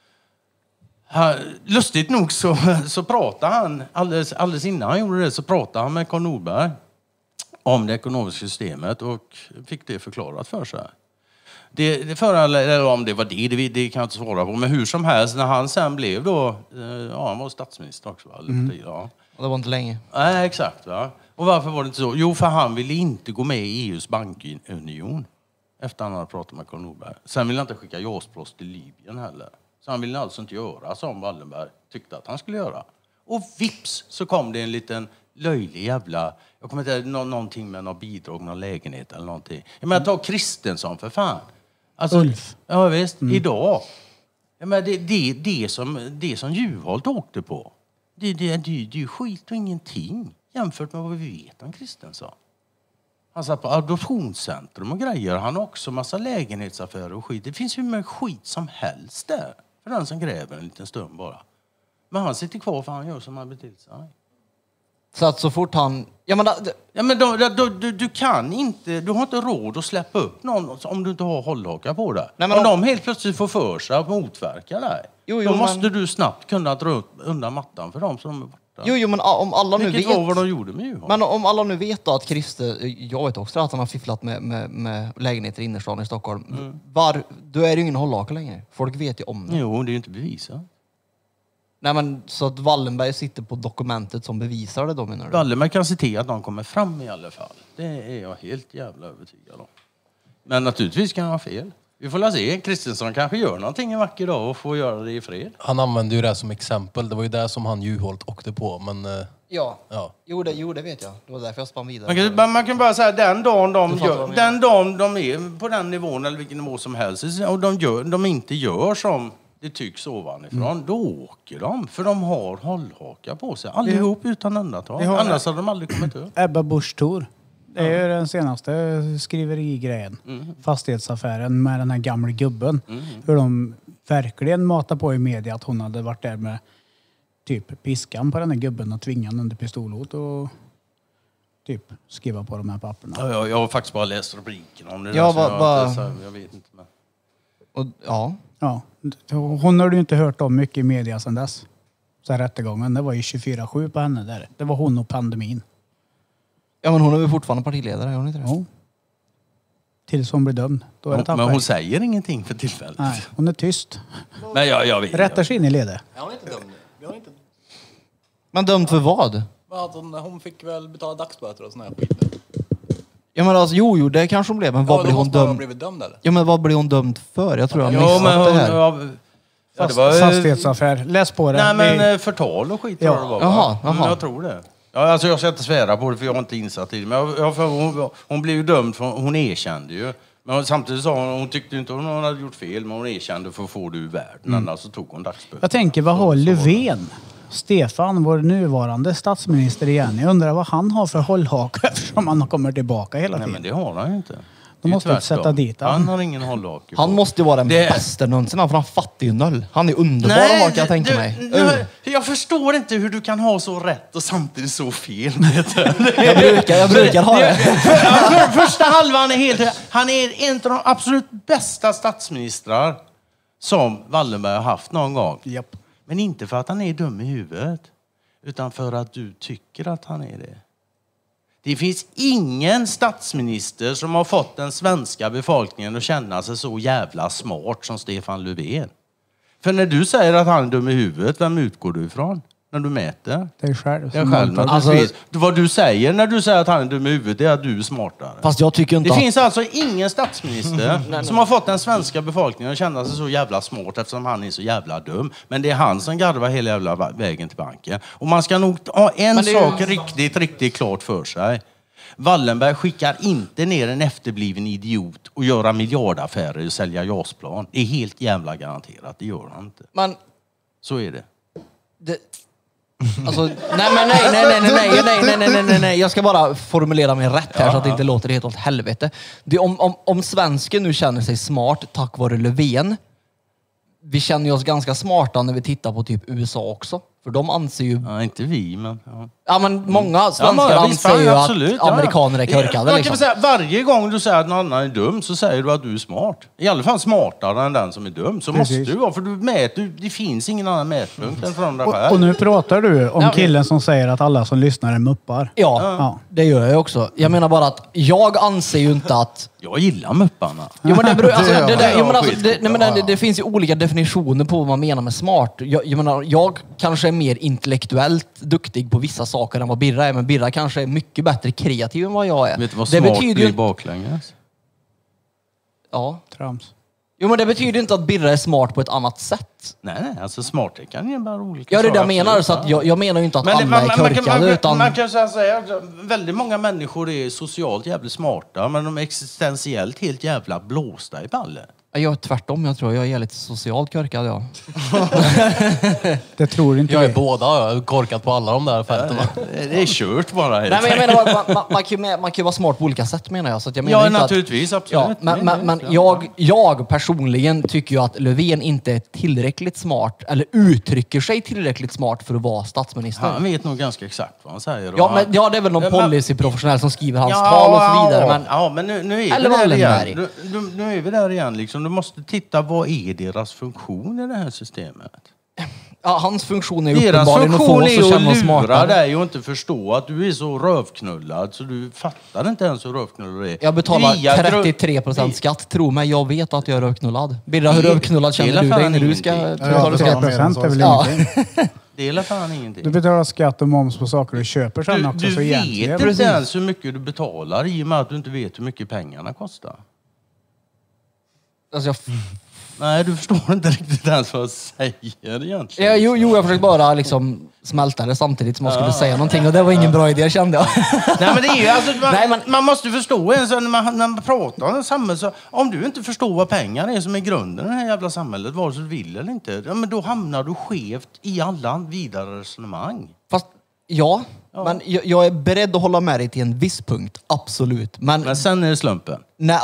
Lustigt nog så pratade han alldeles innan han gjorde det så pratade han med Karl Norberg om det ekonomiska systemet och fick det förklarat för sig. Det föranledde, om det var det kan jag inte svara på, men hur som helst när han sen blev då, han var statsminister också va? Ja. Och det var inte länge. Nej, exakt va. Och varför var det inte så? Jo, för han ville inte gå med i EUs bankunion efter han hade pratat med Karl Norberg. Sen ville han inte skicka JAS-plås till Libyen heller. Så han ville alltså inte göra som Wallenberg tyckte att han skulle göra. Och vips så kom det en liten löjlig jävla... Jag kommer inte ihåg någonting med någon bidrag, någon lägenhet eller någonting. Jag menar, ta Kristensson för fan. Alltså, Ulf. Ja visst, idag. Jag menar, det som Juholt åkte på. Det är ju skit och ingenting jämfört med vad vi vet om Kristensson. Han satt på adoptionscentrum och grejer. Han har också massa lägenhetsaffärer och skit. Det finns ju med skit som helst där. För den som gräver en liten stund bara. Men han sitter kvar för han gör som han beter sig. Så att så fort han... Du kan inte... Du har inte råd att släppa upp någon om du inte har hållhaka på det. Nej, men om de helt plötsligt får för sig att motverka dig. Då måste du snabbt kunna dra undan mattan för dem som är borta. Jo, men om alla nu vet... Vilket var vad de gjorde med Juholt. Men om alla nu vet då att jag vet också att han har fifflat med lägenheter i innerstan i Stockholm. Då är det ju ingen hållhaka längre. Folk vet ju om det. Jo, det är ju inte bevisat. Nej, men så att Wallenberg sitter på dokumentet som bevisar det då, menar du? Wallenberg kan se till att de kommer fram i alla fall. Det är jag helt jävla övertygad om. Men naturligtvis kan han ha fel. Vi får la se. Kristensson kanske gör någonting en vacker dag och får göra det i fred. Han använde ju det som exempel. Det var ju det som han Juholt åkte på. Men, ja. Jo, det vet jag. Det var därför jag spann vidare. Man kan bara säga den dagen de är på den nivån eller vilken nivå som helst och de inte gör som det tycks ovanifrån, då åker de. För de har hållhaka på sig. Allihop utan undantag. Annars hade de aldrig kommit upp. Ebba Busch Thor. Det är den senaste skriverigrejen. Fastighetsaffären med den här gamla gubben. Hur de verkligen matar på i media att hon hade varit där med typ piskan på den här gubben och tvingan under pistolhot och typ skriva på de här papperna. Ja, jag har faktiskt bara läst rubriken om det. Jag vet inte. Men... Och, ja. Hon har du inte hört om mycket i media sedan dess. Så här rättegången, det var ju 24/7 på henne där. Det var hon och pandemin. Ja, men hon är väl fortfarande partiledare, är hon inte det? Ja. Tills hon blir dömd. Då är det men hon säger ingenting för tillfället. Nej, hon är tyst. Men jag vet. Rättar sig in i ledet. Ja, hon är inte dömd. Men dömd för vad? Hon fick väl betala dagsböter och sån här skit. Ja, men alltså, jo, det kanske hon blev. Men vad blir hon dömd? Blivit dömd eller? Ja, men vad blir hon dömd för? Jag tror jag missat det här. Fastighetsaffär. Läs på det. Nej, men förtal och skit tror jag det var. Jaha. Jag tror det. Ja, jag ska inte svära på det för jag har inte insatt i det. Men hon blev ju dömd för hon erkände ju. Men samtidigt sa hon tyckte inte hon hade gjort fel, men hon erkände för att få det ur världen. Annars så tog hon dagsböter. Jag tänker, vad har Löfven? Stefan, vår nuvarande statsminister igen. Jag undrar vad han har för hållhake eftersom han kommer tillbaka hela tiden. Nej, men det har han ju inte. De måste sätta dit han har ingen hållhake. Han måste ju vara den bästa någonsin, för han fattar ju noll. Han är underbar, kan jag tänka mig. Jag förstår inte hur du kan ha så rätt och samtidigt så fel. jag brukar ha det. Första halvan är helt... Han är en av de absolut bästa statsministrar som Wallenberg har haft någon gång. Japp. Men inte för att han är dum i huvudet, utan för att du tycker att han är det. Det finns ingen statsminister som har fått den svenska befolkningen att känna sig så jävla smart som Stefan Löfven. För när du säger att han är dum i huvudet, vem utgår du ifrån? När du mäter? Det är själv. Jag själv, vad du säger när du säger att han är dum i huvudet är att du är smartare. Fast jag tycker inte det finns alltså ingen statsminister som har fått den svenska befolkningen att känna sig så jävla smart eftersom han är så jävla dum. Men det är han som garvar hela jävla vägen till banken. Och man ska nog ha en sak riktigt klart för sig. Wallenberg skickar inte ner en efterbliven idiot och göra miljardaffärer och sälja JAS-plan. Det är helt jävla garanterat, det gör han inte. Men så är det. Alltså, nej. Jag ska bara formulera mig rätt här så att det inte låter helt åt helvete. Om svensken nu känner sig smart tack vare Löfven, vi känner ju oss ganska smarta när vi tittar på typ USA också. För de anser ju... Ja, inte vi, men... Ja, men många svenskar anser ju att amerikaner är korkade. Man kan säga, varje gång du säger att någon annan är dum så säger du att du är smart. I alla fall smartare än den som är dum. Så måste du vara, för du mäter, det finns ingen annan mätpunkt än från dig själv. Och nu pratar du om killen som säger att alla som lyssnar är muppar. Ja, det gör jag också. Jag menar bara att jag anser ju inte att... Jag gillar mupparna. Jo, men det finns ju olika definitioner på vad man menar med smart. Jag menar, jag kanske är mer intellektuellt duktig på vissa saker än vad Birra är, men Birra kanske är mycket bättre kreativ än vad jag är. Vet du vad smart blir baklänges? Ja. Trams. Jo, men det betyder inte att Birra är smart på ett annat sätt. Nej, alltså smart kan ju bara olika saker. Ja, det är det jag menar. Så att jag menar ju inte att alla är korkade. Man kan säga att väldigt många människor är socialt jävligt smarta, men de är existentiellt helt jävla blåsta i ballen. Jag är tvärtom, jag tror jag är lite socialt korkad, ja. Det tror inte jag. Är båda, jag är korkat på alla de där fälterna. Det är kört bara. Nej, men jag menar man kan ju vara smart på olika sätt, menar jag. Så att jag menar inte naturligtvis, absolut. Ja, men jag personligen tycker ju att Löfven inte är tillräckligt smart, eller uttrycker sig tillräckligt smart för att vara statsminister. Han vet nog ganska exakt vad han säger. Ja, det är väl någon policyprofessionell som skriver hans tal och så vidare. Men nu är vi där igen. Nu är vi där igen, liksom. Du måste titta, vad är deras funktion i det här systemet? Ja, hans funktion är ju uppenbarligen att få oss att känna oss smartare. Deras funktion är att lura dig och inte förstå att du är så rövknullad så du fattar inte ens hur rövknullad du är. Jag betalar 33% skatt, tro mig, jag vet att jag är rövknullad. Birra, hur rövknullad känner du dig när du ska betala skatt? 3% är väl ingenting. Det är fan ingenting. Du betalar skatt och moms på saker du köper sen också. Du vet inte ens hur mycket du betalar i och med att du inte vet hur mycket pengarna kostar. Alltså Nej, du förstår inte riktigt ens vad jag säger egentligen. Jo, jag försökte bara liksom smälta det samtidigt som jag skulle säga någonting. Och det var ingen bra idé, kände jag. Nej, men det är ju alltså, man måste förstå när man pratar om samhället. Så om du inte förstår vad pengar är som är grunden i det här jävla samhället, vare sig du vill eller inte, men då hamnar du skevt i alla vidare resonemang. Fast, men jag är beredd att hålla med dig till en viss punkt, absolut. Men sen är det slumpen. Nej,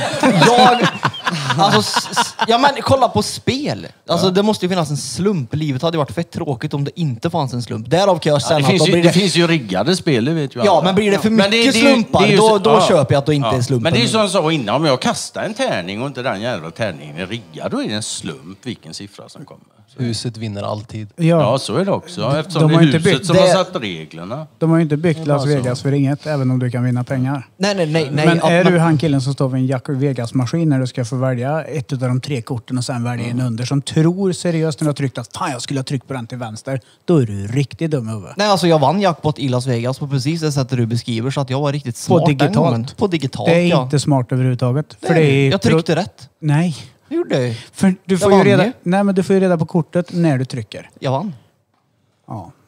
men kolla på spel. Alltså det måste ju finnas en slump. Livet hade varit fett tråkigt om det inte fanns en slump. Därav kan jag känna det finns ju riggade spel, det vet ju alla. Ja, men blir det för mycket slumpar, då köper jag att det inte är slumpen. Men det är ju som jag sa innan, om jag kastar en tärning och inte den jävla tärningen är riggad, då är det en slump vilken siffra som kommer. Huset vinner alltid. Ja, så är det också. Eftersom det är huset som har satt reglerna. De har ju inte byggt Las Vegas för inget, även om du kan vinna pengar. Nej. Men är du han killen som står vid en Jack Vegas-maskin när du ska få välja ett av de 3 korten och sen välja en under, som tror seriöst när du har tryckt att fan, jag skulle ha tryckt på den till vänster, då är du riktigt dum över. Nej, alltså jag vann jackpot i Las Vegas på precis det sättet du beskriver, så att jag var riktigt smart På digitalt. Det är inte smart överhuvudtaget. För det är jag tryckte rätt. Nej. Det gjorde jag. För du får ju reda på kortet när du trycker. Jag vann. Ja.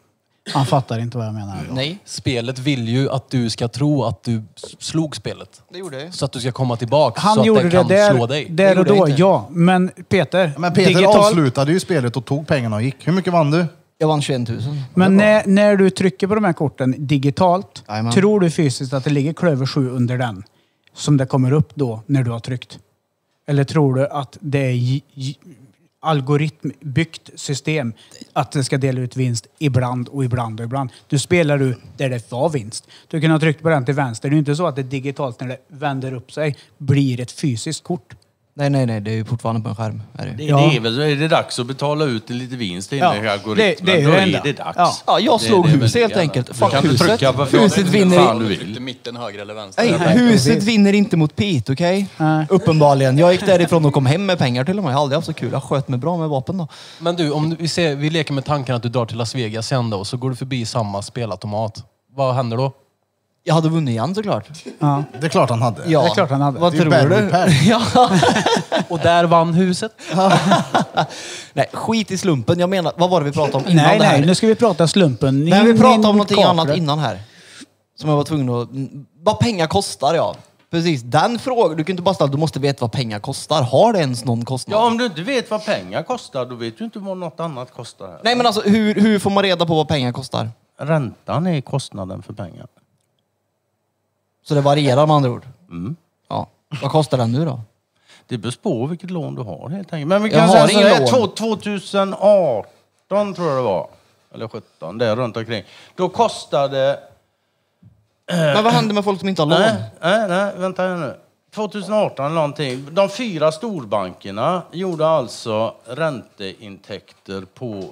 Han fattar inte vad jag menar. Nej, Spelet vill ju att du ska tro att du slog spelet. det gjorde jag. Så att du ska komma tillbaka Han så att gjorde det kan det slå dig. där och Det gjorde då, jag inte. ja. Men Peter, Men Peter avslutade ju spelet och tog pengarna och gick. Hur mycket vann du? Jag vann 21 000. Men när du trycker på de här korten digitalt, Jajamän. tror du fysiskt att det ligger klöver 7 under den? Som det kommer upp då när du har tryckt? Eller tror du att det är algoritmbyggt system att det ska dela ut vinst ibland och ibland och ibland? Du spelar du där det var vinst. Du kan ha tryckt på den till vänster. Det är ju inte så att det digitalt när det vänder upp sig blir ett fysiskt kort. Nej, det är ju fortfarande på en skärm. Är det. Det är väl så är det dags att betala ut lite vinst i algoritmen. det är ju Då det är enda. det dags. Ja. Ja, jag slog Det är huset väl helt gärna. enkelt. Du Fuck kan inte huset. trycka på Huset vinner. fan du vill. Inte mitten, höger eller vänster. Nej, huset vinner inte mot Pete, okej? Nej. Uppenbarligen. Jag gick därifrån och kom hem med pengar till och med. Jag har aldrig haft så kul. Jag sköt mig bra med vapen då. Men du, om vi leker med tanken att du drar till Las Vegas sen då, och så går du förbi samma spelautomat. Vad händer då? Jag hade vunnit igen såklart. Ja. Det är klart han hade. Ja, Det är klart han hade. Vad Det är tror bad du? repair. Ja. Och där vann huset. Nej, skit i slumpen. Jag menar, vad var det vi pratade om innan Nej, det här? nu ska vi prata slumpen. Nej, vi pratade om någonting kaklet. annat innan här. Som jag var tvungen att... Vad pengar kostar, ja. Precis, den frågan. Du kan inte bara ställa, du måste veta vad pengar kostar. Har det ens någon kostnad? Ja, om du inte vet vad pengar kostar, då vet du inte vad något annat kostar. Här. Nej, men alltså hur får man reda på vad pengar kostar? Räntan är kostnaden för pengar. Så det varierar med andra ord? Mm. Ja. Vad kostar den nu då? Det beror på vilket lån du har helt enkelt. Men vi Jag kan har säga ingen så här, lån. 2018 tror jag det var. Eller 17, där runt omkring. Då kostade... Men vad händer med folk som inte har lån? Nej, vänta här nu. 2018 eller någonting. De 4 storbankerna gjorde alltså ränteintäkter på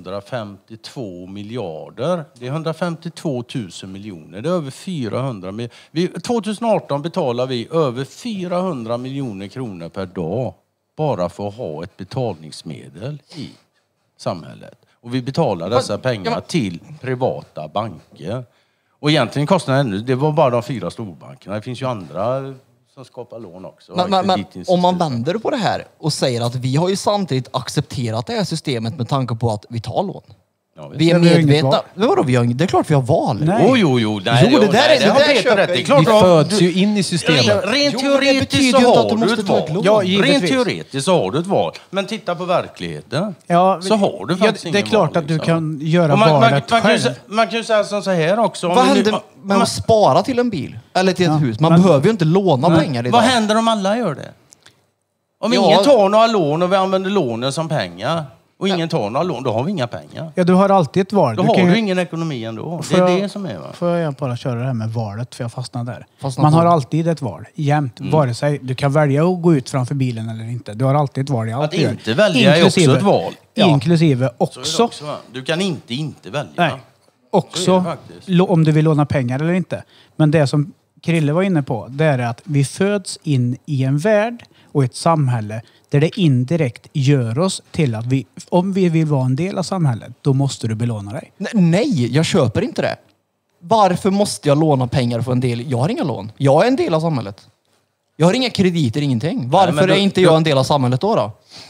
152 miljarder. Det är 152 000 miljoner. Det är över 400 miljoner. 2018 betalar vi över 400 miljoner kronor per dag bara för att ha ett betalningsmedel i samhället. Och vi betalar dessa pengar till privata banker. Och egentligen kostnaden ännu, det var bara de 4 storbankerna. Det finns ju andra som skapar lån också. Men om man vänder på det här och säger att vi har ju samtidigt accepterat det här systemet med tanke på att vi tar lån. Ja, Vi är Men vi har inget medvetna. val. Men vadå, det är klart vi har val. Nej. Jo. Nej, Jo, det där är- det har det där Peter köper rätt. Det är jag. klart Vi du har- föds ju in i systemet. Rent Jo, men det teoretiskt betyder så ju inte att har du du måste ett ta ett val. lån. Ja, givetvis. Rent teoretiskt så har du ett val. Men titta på verkligheten. Ja, Så har du faktiskt det är ingen klart val, att du liksom. kan göra Och valet man själv. kan ju säga så här också. Vad händer med att spara till en bil? Eller till ett hus? Man men- behöver ju inte låna pengar idag. Vad händer om alla gör det? Om Ja. ingen tar några lån och vi använder lånen som pengar och ingen tar några lån, då har vi inga pengar. Ja, du har alltid ett val. Då Du har kan ju- du ingen ekonomi ändå. Det Får är jag- det som är, va? Får jag bara köra det här med valet, för jag fastnade där. Fastnar Man på. har alltid ett val, jämt. Vare sig du kan välja att gå ut framför bilen eller inte. Du har alltid ett val i allt Att du gör. inte välja är också ett val. Ja. Inklusive Så är det också, också, va? Du kan inte välja. nej, Så är också det faktiskt. om du vill låna pengar eller inte. Men det som Krille var inne på, det är att vi föds in i en värld och ett samhälle där det indirekt gör oss till att vi, om vi vill vara en del av samhället, då måste du belåna dig. Nej, jag köper inte det. Varför måste jag låna pengar för en del? Jag har inga lån. Jag är en del av samhället. Jag har inga krediter, ingenting. Varför men är inte jag en del av samhället då?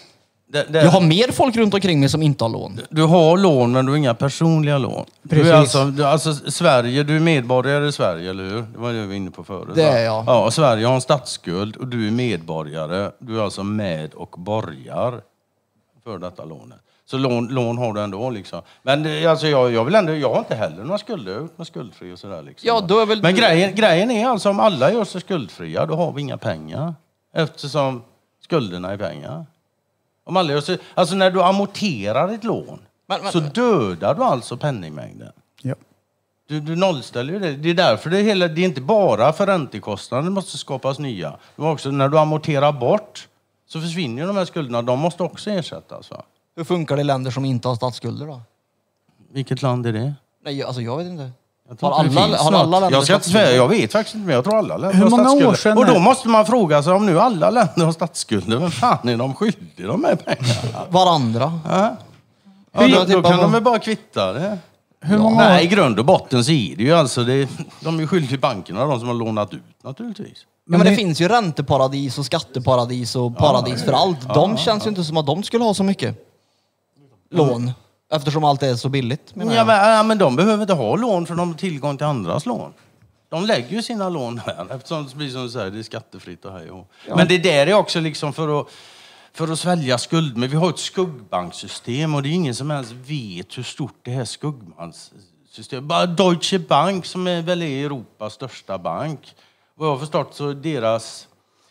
Jag har mer folk runt omkring mig som inte har lån. Du har lån men du har inga personliga lån. Precis. Du är alltså Sverige, du är medborgare i Sverige, eller hur? Det var det vi var inne på förut. Det va? är jag. Ja, Sverige har en statsskuld och du är medborgare. Du är alltså med och borgar för detta lånet. Så lån har du ändå liksom. Men alltså jag vill ändå, jag har inte heller några skulder, jag är med skuldfri och sådär liksom. Ja, då är väl Men du- grejen är alltså om alla gör sig skuldfria, då har vi inga pengar. Eftersom skulderna är pengar. Om alla gör sig, alltså när du amorterar ett lån Men- så dödar du alltså penningmängden. Ja. Du nollställer ju det. Det är därför det är inte bara för räntekostnader det måste skapas nya. Det var också när du amorterar bort så försvinner ju de här skulderna. De måste också ersättas, va? Hur funkar det i länder som inte har statsskulder då? Vilket land är det? Nej, alltså jag vet inte. Jag tror Har inte det alla, finns har något. alla länder Jag ska inte statsskulder? säga, jag vet faktiskt inte, men jag tror alla länder Hur har många år statsskulder. sedan Och då är- måste man fråga sig, om nu alla länder har statsskulder, vem fan är de skyldiga de här pengarna? Varandra. Ja, Hur- då kan de väl bara kvitta det. Hur många Nej, i år? grund och botten så är det ju alltså, de är skyldiga till bankerna, de som har lånat ut naturligtvis. Men det finns ju ränteparadis och skatteparadis och paradis för allt. De känns ju inte som att de skulle ha så mycket lån. Eftersom allt är så billigt, menar jag. Men de behöver inte ha lån för de har tillgång till andras lån. De lägger ju sina lån här eftersom det blir som du säger, det är skattefritt och här. Men det där är också liksom för att svälja skuld. Men vi har ett skuggbanksystem och det är ingen som ens vet hur stort det här skuggbankssystemet. Bara Deutsche Bank som är väl Europas största bank. Vad jag har förstått så deras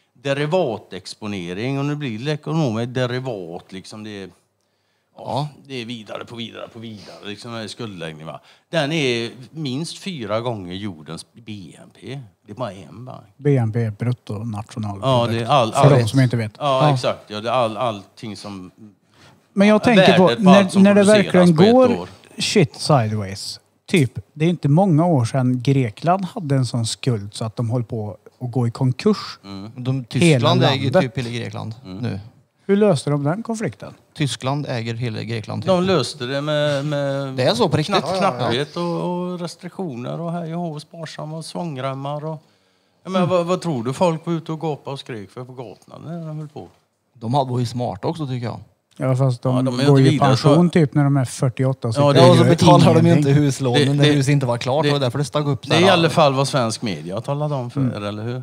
derivatexponering och nu blir det ekonomiskt derivat liksom det är... Ja, det är vidare på vidare liksom en skuldläggning, va. Den är minst 4 gånger jordens BNP. Det är bara en bank. BNP, bruttonationalprodukt. Ja, det är för de som inte vet. Ja, exakt. Ja, det är allting som... Men jag tänker på när det verkligen går shit sideways. Typ, det är inte många år sedan Grekland hade en sån skuld så att de höll på att gå i konkurs. Tyskland äger typ hela Grekland nu. Hur löste de den konflikten? Tyskland äger hela Grekland. Typ. De löste det med det är så på riktigt. Knapphet och restriktioner och hej och sparsamma och svångremmar. Och, vad tror du folk var ute och gapade och skrek för på gatorna när de höll på? De var ju smarta också tycker jag. Ja, fast de går ju i pension typ när de är 48. Så och så betalar de ju inte huslånen när huset inte var klart. Och därför det stag upp. Det är i alla fall vad svensk media talade om för eller hur?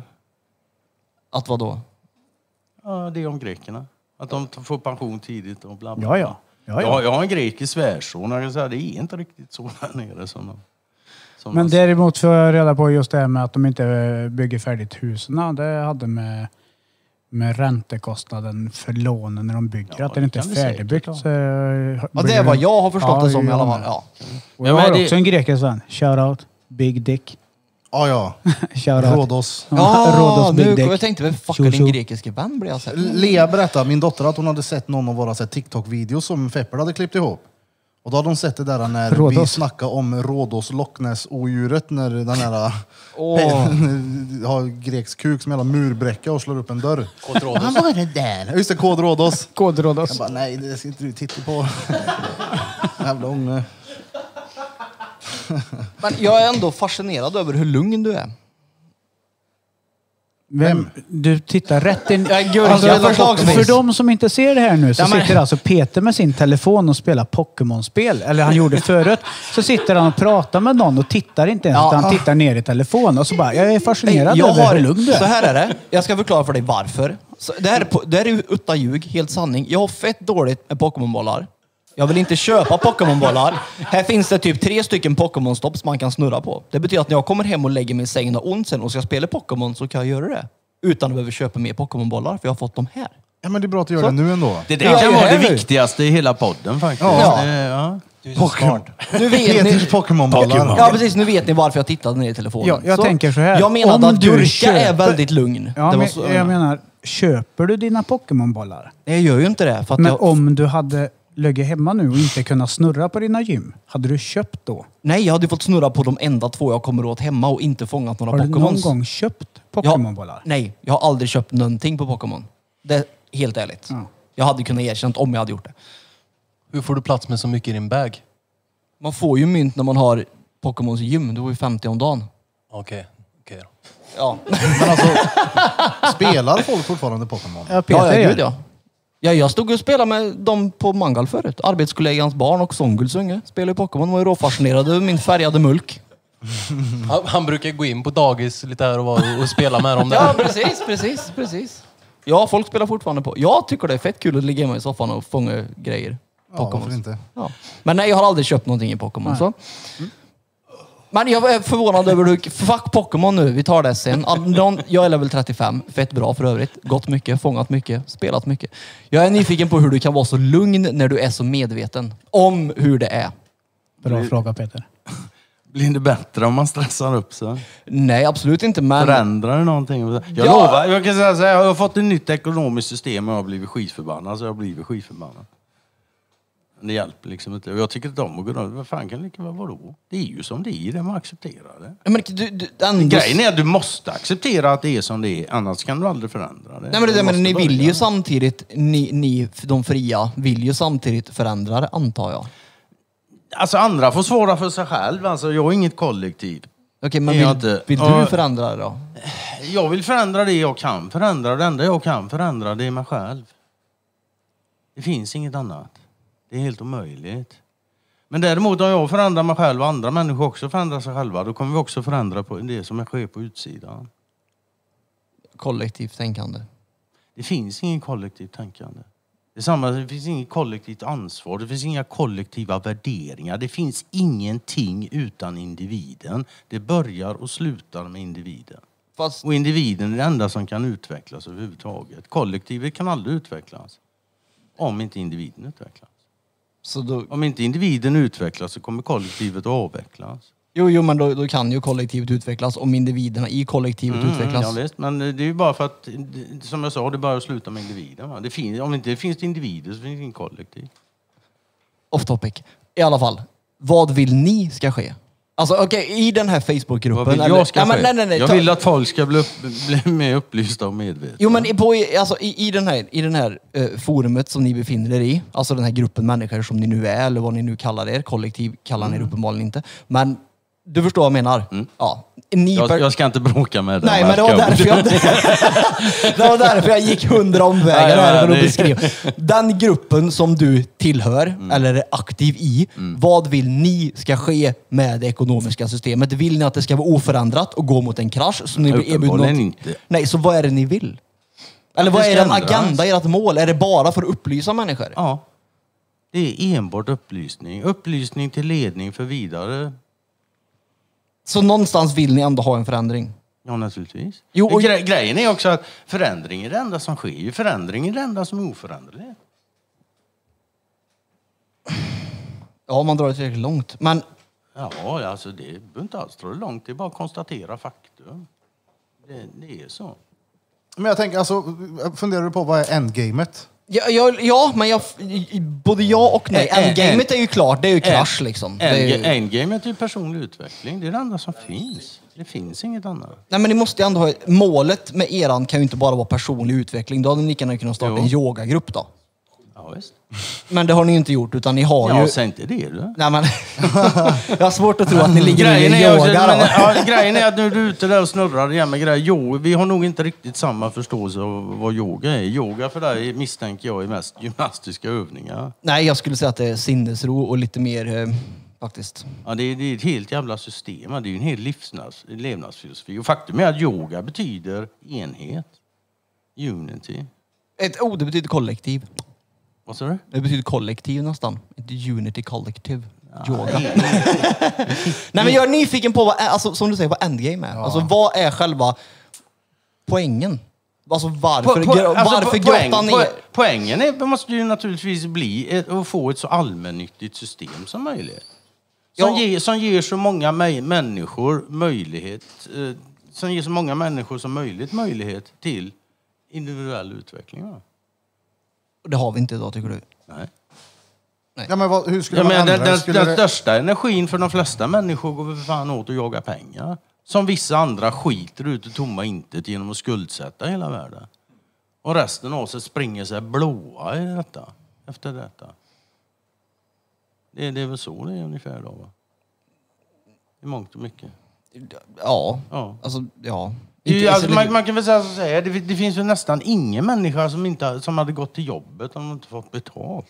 Att vad då? Ja, det är om grekerna. Att de får pension tidigt och bla bla. Ja. Jag har en grekisk svärson och jag kan säga det är inte riktigt så där nere som men däremot får jag reda på just det här med att de inte bygger färdigt husen. Det hade med räntekostnaden för lånen när de bygger. Att det inte är färdigbyggt. Ja, det är vad jag har förstått det som i alla fall. Ja. Och jag har också en grekisk vän. Shoutout, Big Dick. Ja. Rhodos. Rhodos Big Dick. Jag tänkte, vem fuckar din grekiska vän blir jag sett? Lea berättade, min dotter, att hon hade sett någon av våra TikTok-videos som Fepper hade klippt ihop. Och då hade de sett det där när vi snackade om Rhodos Loch Ness-odjuret när den här har grekisk kuk som hela murbräcka och slår upp en dörr. Kodrodos. Han var det där. Just det, Kodrodos. Kodrodos. Jag bara, nej, det ska inte du titta på. Jävla ånge. Men jag är ändå fascinerad över hur lugn du är. Vem? Du tittar rätt in. Alltså, för de som inte ser det här nu så sitter alltså Peter med sin telefon och spelar Pokémon-spel. Eller han gjorde förut. Så sitter han och pratar med någon och tittar inte ens. Utan han tittar ner i telefonen och så bara, jag är fascinerad över hur lugn du är. Så här är det. Jag ska förklara för dig varför. Så det här är utta ljug, helt sanning. Jag har fett dåligt med Pokémon-bollar. Jag vill inte köpa Pokémon-bollar. Här finns det typ 3 stycken Pokémon-stops man kan snurra på. Det betyder att när jag kommer hem och lägger mig i sängen och ont sen och ska spela Pokémon så kan jag göra det. Utan att behöva köpa mer Pokémon-bollar, för jag har fått dem här. Ja, men det är bra att du gör det nu ändå. Det kan vara det viktigaste i hela podden faktiskt. Ja. Nu vet ni Pokémon-bollar. Ja, precis. Nu vet ni varför jag tittade ner i telefonen. Ja, jag tänker så här. Jag menar att Gurka är väldigt lugn. Ja, jag menar, köper du dina Pokémon-bollar? Nej, jag gör ju inte det. För att men om du hade lägger hemma nu och inte kunna snurra på dina gym, hade du köpt då? Nej, jag hade fått snurra på de enda 2 jag kommer åt hemma och inte fångat några Pokémons. Har du någon gång köpt Pokémon-bollar? Nej, jag har aldrig köpt någonting på Pokémon. Det är helt ärligt. Ja. Jag hade kunnat erkänt om jag hade gjort det. Hur får du plats med så mycket i din bag? Man får ju mynt när man har Pokémons gym. Det var ju 50 om dagen. Okej då. Ja. Men alltså, spelar folk fortfarande Pokémon? Ja, Peter, gud ja. Ja, jag stod och spelade med dem på Mangal förut. Arbetskollegans barn och Songuls unge spelade Pokémon. Var ju råfascinerade över min färgade mulk. Han brukar gå in på dagis lite här och spela med dem där. Ja, precis. Ja, folk spelar fortfarande på. Jag tycker det är fett kul att ligga hemma i soffan och fånga grejer. Pokémon. Varför inte? Ja. Men nej, jag har aldrig köpt någonting i Pokémon. Så. Men jag är förvånad över hur... Fuck Pokémon nu, vi tar det sen. Jag är level 35, fett bra för övrigt. Gått mycket, fångat mycket, spelat mycket. Jag är nyfiken på hur du kan vara så lugn när du är så medveten om hur det är. Bra fråga, Peter. Blir det bättre om man stressar upp sig? Nej, absolut inte. Men... Förändrar det någonting? Jag lovar, jag kan säga så här, jag har fått ett nytt ekonomiskt system och jag har blivit skitförbannad. Så jag har blivit skitförbannad. Det hjälper liksom inte. Jag tycker inte om att gå runt. Vad fan kan det lika vara då? Det är ju som det är. Det man accepterar det. Men grejen är att du måste acceptera att det är som det är. Annars kan du aldrig förändra det. Nej, men ni vill ju samtidigt, ni de fria vill ju samtidigt förändra det, antar jag. Alltså andra får svåra för sig själv. Alltså jag har inget kollektiv. Okej, men vill du förändra det då? Jag vill förändra det jag kan förändra. Det enda jag kan förändra, det är mig själv. Det finns inget annat. Det är helt omöjligt. Men däremot om jag förändrar mig själv och andra människor också förändrar sig själva, då kommer vi också förändra på det som sker på utsidan. Kollektivt tänkande. Det finns ingen kollektivt tänkande. Det finns inget kollektivt ansvar, det finns inga kollektiva värderingar. Det finns ingenting utan individen. Det börjar och slutar med individen. Och individen är det enda som kan utvecklas överhuvudtaget. Kollektivet kan aldrig utvecklas om inte individen utvecklas. Om inte individen utvecklas så kommer kollektivet att avvecklas. Jo, men då kan ju kollektivet utvecklas om individerna i kollektivet utvecklas. Ja visst, men det är ju bara för att, som jag sa, det bara att sluta med individen. Va? Om inte det finns individer så finns det ingen kollektiv. Off topic. I alla fall, vad vill ni ska ske? Alltså okej, i den här Facebookgruppen... Vad vill jag ska ske? Nej, jag vill att folk ska bli mer upplysta och medvetna. Jo, men i den här forumet som ni befinner er i, alltså den här gruppen människor som ni nu är, eller vad ni nu kallar er, kollektiv kallar ni er uppenbarligen inte. Men du förstår vad jag menar? Ja. Jag ska inte bråka med det. Nej, men det var därför jag gick 100 omvägar här för att beskriva. Den gruppen som du tillhör, eller är aktiv i, vad vill ni ska ske med det ekonomiska systemet? Vill ni att det ska vara oförändrat och gå mot en krasch? Så ni blir erbjudna inte. Nej, så vad är det ni vill? Eller vad är den agenda, ert mål? Är det bara för att upplysa människor? Ja. Det är enbart upplysning. Upplysning till ledning för vidare. Så någonstans vill ni ändå ha en förändring? Ja, naturligtvis. Jo, grejen är också att förändring är det enda som sker. Förändring är det enda som är oföränderligt. Ja, man drar det tillräckligt långt. Men... Ja, alltså det behöver inte alls dra det långt. Det är bara att konstatera faktum. Det är så. Men jag tänker, alltså, funderar du på vad är endgamet? Ja, men både ja och nej. Endgamet är ju klart, det är ju krasch liksom. Endgamet är ju personlig utveckling. Det är det enda som finns. Det finns inget annat. Nej, men ni måste ju ändå ha... Målet med eran kan ju inte bara vara personlig utveckling. Då hade ni lika gärna kunnat starta en yogagrupp då. Ja, visst. Men det har ni ju inte gjort, utan ni har ju... Ja, säg inte det du. Nej, men... jag har svårt att tro att ni ligger i yoga. Grejen är att nu är du ute där och snurrar igen med grejer. Vi har nog inte riktigt samma förståelse av vad yoga är. Yoga för dig misstänker jag är mest gymnastiska övningar. Nej, jag skulle säga att det är sinnesro och lite mer... faktiskt. Ja, det är ett helt jävla system. Det är ju en hel levnadsfilosofi. Och faktum är att yoga betyder enhet. Unity. Det betyder kollektiv. Vad sa du? Det betyder kollektiv nästan. Inte unity, kollektiv. Yoga. Nej, men jag är nyfiken på vad, alltså, som du säger, vad endgame är. Alltså, vad är själva poängen? Alltså varför grottar ner? Poängen måste ju naturligtvis bli att få ett så allmännyttigt system som möjligt. Som ger så många människor möjlighet möjlighet till individuell utveckling. Va? Det har vi inte idag, tycker du? Nej. Ja, men hur skulle man ändra? Den största energin för de flesta människor går för fan åt att jaga pengar. Som vissa andra skiter ut i tomma intet genom att skuldsätta hela världen. Och resten av sig springer sig blåa i detta. Efter detta. Det är väl så det är ungefär då, va? I mångt och mycket. Ja. Alltså, ja. Man kan väl säga så här, det finns väl nästan ingen människa som hade gått till jobbet om de inte fått betalt.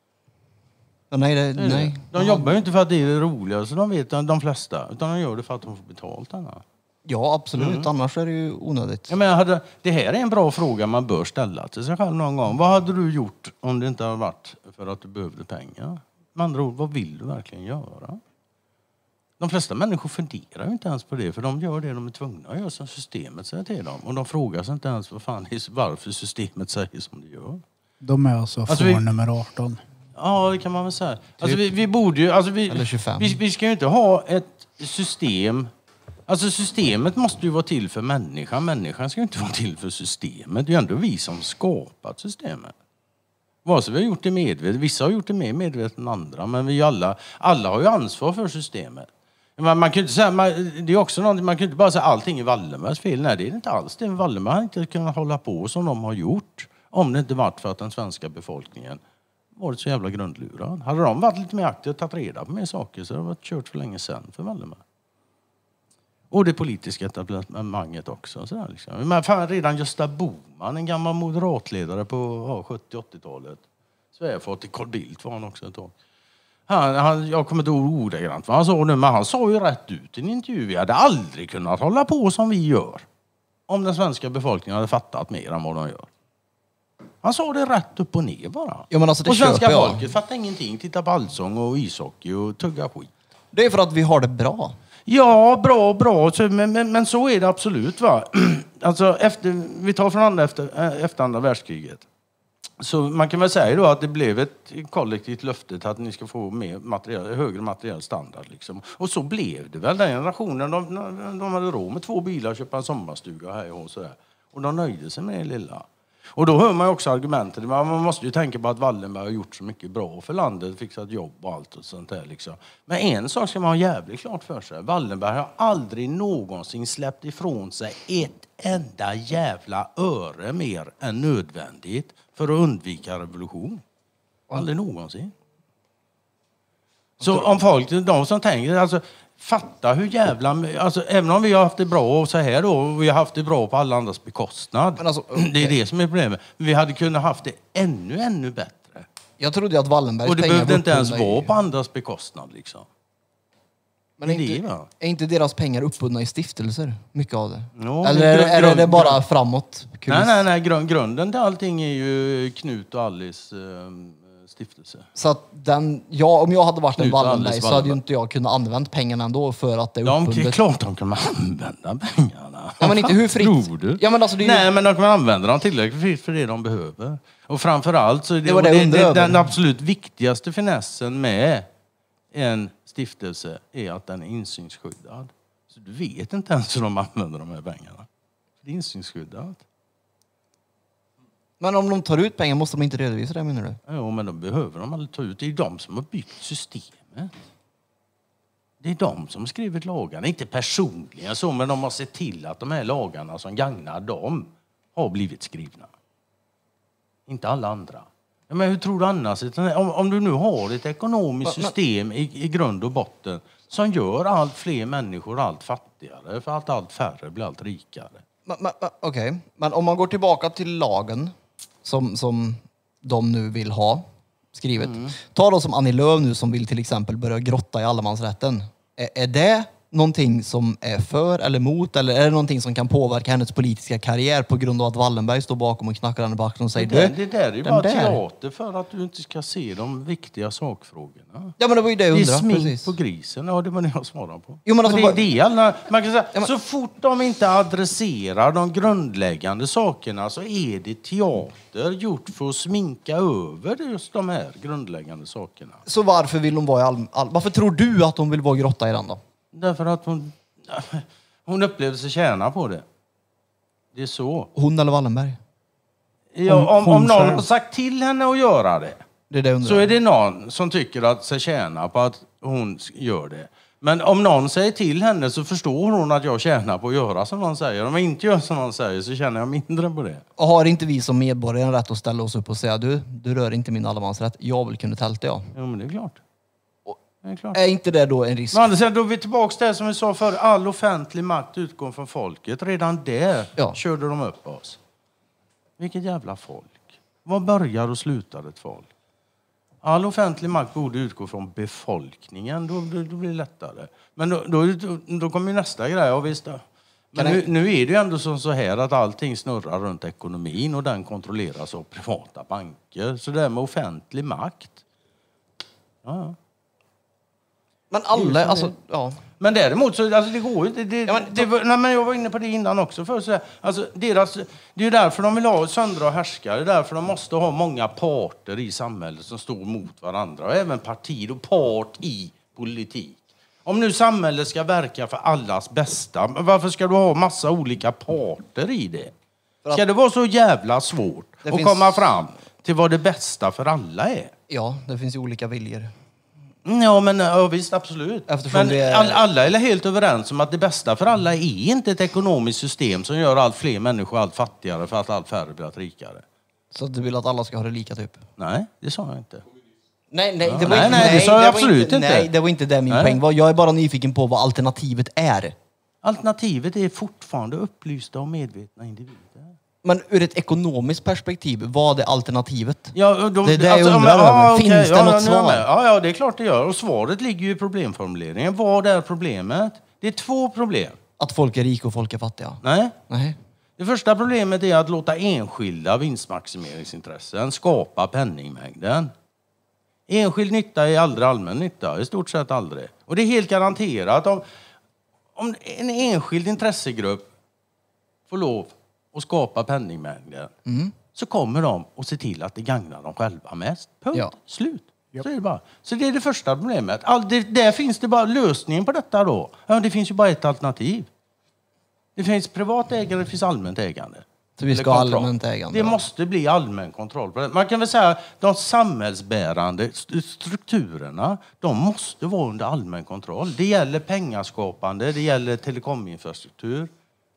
Nej. De jobbar ju inte för att det är det roliga, så de vet de flesta. Utan de gör det för att de får betalt. Ja, absolut. Annars är det ju onödigt. Jag menar, det här är en bra fråga man bör ställa till sig själv någon gång. Vad hade du gjort om det inte hade varit för att du behövde pengar? Med andra ord, vad vill du verkligen göra? De flesta människor funderar ju inte ens på det, för de gör det de är tvungna att göra som systemet säger till dem. Och de frågar sig inte ens varför systemet säger som det gör. De är alltså för nummer 18. Ja, det kan man väl säga. Alltså vi borde ju... Alltså eller 25. Vi ska ju inte ha ett system... Alltså systemet måste ju vara till för människan. Människan ska ju inte vara till för systemet. Det är ju ändå vi som skapat systemet. Vare sig vi har gjort det medvetet. Vissa har gjort det mer medvetet än andra. Men vi alla har ju ansvar för systemet. Man kan inte säga, det är också något, man kan inte bara säga allting är Wallenbergs fel. Nej, det är inte alls det. Wallenberg har inte kunnat hålla på som de har gjort. Om det inte varit för att den svenska befolkningen varit så jävla grundlurad. Hade de varit lite mer aktiva och tagit reda på mer saker så hade det varit kört för länge sedan för Wallenberg. Och det politiska etablissemanget också. Så där liksom. Men fan, redan Gösta Bohman, en gammal moderatledare på 70-80-talet. Svärfar till Carl Bildt var han också ett tag. Jag kommer inte ihåg ordagrant vad han sa nu, men han sa ju rätt ut i en intervju. Vi hade aldrig kunnat hålla på som vi gör om den svenska befolkningen hade fattat mer än vad de gör. Han sa det rätt upp och ner bara. Ja, men alltså det och svenska köper jag. folket fattar ingenting. Titta på allsång och ishockey och tugga skit. Det är för att vi har det bra. Ja, bra. Men så är det absolut, va. Alltså, vi tar från efter andra världskriget. Så man kan väl säga då att det blev ett kollektivt löfte att ni ska få högre materiell standard. Liksom. Och så blev det väl. Den generationen, de hade råd med 2 bilar och köpa en sommarstuga här och sådär. Och de nöjde sig med det lilla. Och då hör man ju också argumentet. Man måste ju tänka på att Wallenberg har gjort så mycket bra för landet, fixat jobb och allt och sånt där liksom. Men en sak ska man ha jävligt klart för sig. Wallenberg har aldrig någonsin släppt ifrån sig ett enda jävla öre mer än nödvändigt för att undvika revolution. Aldrig någonsin. Så om folk, de som tänker, alltså fatta hur jävla... Alltså, även om vi har haft det bra och så här då, och vi har haft det bra på alla andras bekostnad. Men alltså, det är det som är problemet. Vi hade kunnat haft det ännu bättre. Jag trodde att Wallenbergs och det pengar behövde inte ens vara på andras bekostnad liksom. Men är inte deras pengar uppbundna i stiftelser? Mycket av det. No, eller är det bara framåt? Nej. Grunden till allting är ju Knut och Alice stiftelse. Så att om jag hade varit en Wallenberg så hade ju inte jag kunnat använda pengarna ändå för att det är uppbundet. Det är klart de kan använda pengarna. Ja, men inte hur fritt. Tror du? Ja, men alltså, Nej, men de kan använda dem tillräckligt fritt för det de behöver. Och framförallt så är det den absolut viktigaste finessen med en stiftelse är att den är insynsskyddad. Så du vet inte ens hur de använder de här pengarna. Det är insynsskyddat. Men om de tar ut pengar måste de inte redovisa det, menar du? Jo, men de behöver de aldrig ta ut. Det är de som har byggt systemet. Det är de som har skrivit lagarna. Inte personligen så, men de har sett till att de här lagarna som gagnar dem har blivit skrivna. Inte alla andra. Men hur tror du annars? Om du nu har ett ekonomiskt system i grund och botten som gör allt fler människor allt fattigare för att allt färre blir allt rikare. Okej. Men om man går tillbaka till lagen som de nu vill ha skrivet. Ta då som Annie Lööf nu som vill till exempel börja grotta i allemansrätten. Är det någonting som är för eller emot? Eller är det någonting som kan påverka hennes politiska karriär på grund av att Wallenberg står bakom och knackar henne i backen och säger det där är ju bara teater för att du inte ska se de viktiga sakfrågorna. Ja, men det var ju det jag undrade. Det är smink precis. på grisen, ja det var det jag svarade på. Jo, men alltså, det är alla, man kan säga, så fort de inte adresserar de grundläggande sakerna så är det teater gjort för att sminka över just de här grundläggande sakerna. Så varför vill de vara varför tror du att de vill vara grotta i den då? Därför att hon upplevde sig tjäna på det. Det är så. Hon eller Wallenberg? Ja, om någon har sagt till henne att göra det, så är det någon som tycker att sig tjäna på att hon gör det. Men om någon säger till henne så förstår hon att jag tjänar på att göra som någon säger. Om jag inte gör som någon säger så känner jag mindre på det. Och har inte vi som medborgare rätt att ställa oss upp och säga du rör inte min allemansrätt. Jag vill kunna tälta, ja. Jo, men det är klart. Är inte det då en risk? Men då är vi tillbaka till det som vi sa för all offentlig makt utgår från folket. Redan där körde de upp oss. Vilket jävla folk. Var börjar och slutar ett folk? All offentlig makt borde utgå från befolkningen. Då blir det lättare. Men då kommer ju nästa grej. Ja, visst då. Men nu är det ju ändå så här att allting snurrar runt ekonomin och den kontrolleras av privata banker. Så det där med offentlig makt. Ja. Men alla, alltså, ja. Men däremot så, alltså det går ju men jag var inne på det innan också för så alltså det är ju därför de vill ha söndra och härskare, det är därför de måste ha många parter i samhället som står mot varandra och även partier och part i politik. Om nu samhället ska verka för allas bästa, varför ska du ha massa olika parter i det? Ska det vara så jävla svårt att komma fram till vad det bästa för alla är? Ja, det finns ju olika viljor. Ja, men visst, absolut. Eftersom men alla är helt överens om att det bästa för alla är inte ett ekonomiskt system som gör allt fler människor allt fattigare för att allt färre blir allt rikare. Så du vill att alla ska ha det lika typ? Nej, det sa jag inte. Nej, det sa jag absolut inte. Nej, det var inte det min poäng var. Jag är bara nyfiken på vad alternativet är. Alternativet är fortfarande upplysta och medvetna individer. Men ur ett ekonomiskt perspektiv, vad är alternativet? Ja, det är det jag undrar över. Finns det något svar? Ja, det är klart det gör. Och svaret ligger ju i problemformuleringen. Vad är problemet? Det är 2 problem. Att folk är rika och folk är fattiga? Nej. Det första problemet är att låta enskilda vinstmaximeringsintressen skapa penningmängden. Enskild nytta är aldrig allmän nytta, i stort sett aldrig. Och det är helt garanterat om en enskild intressegrupp får lov att skapa penningmängden så kommer de att se till att det gagnar dem själva mest. Punkt. Ja. Slut. Så är det bara. Så det är det första problemet. Där finns det bara lösningen på detta då. Ja, det finns ju bara ett alternativ. Det finns privat ägande, det finns allmänt ägande. Så vi ska ha allmänt ägande? Det måste bli allmän kontroll på det. Man kan väl säga att de samhällsbärande strukturerna, de måste vara under allmän kontroll. Det gäller pengaskapande, det gäller telekominfrastruktur.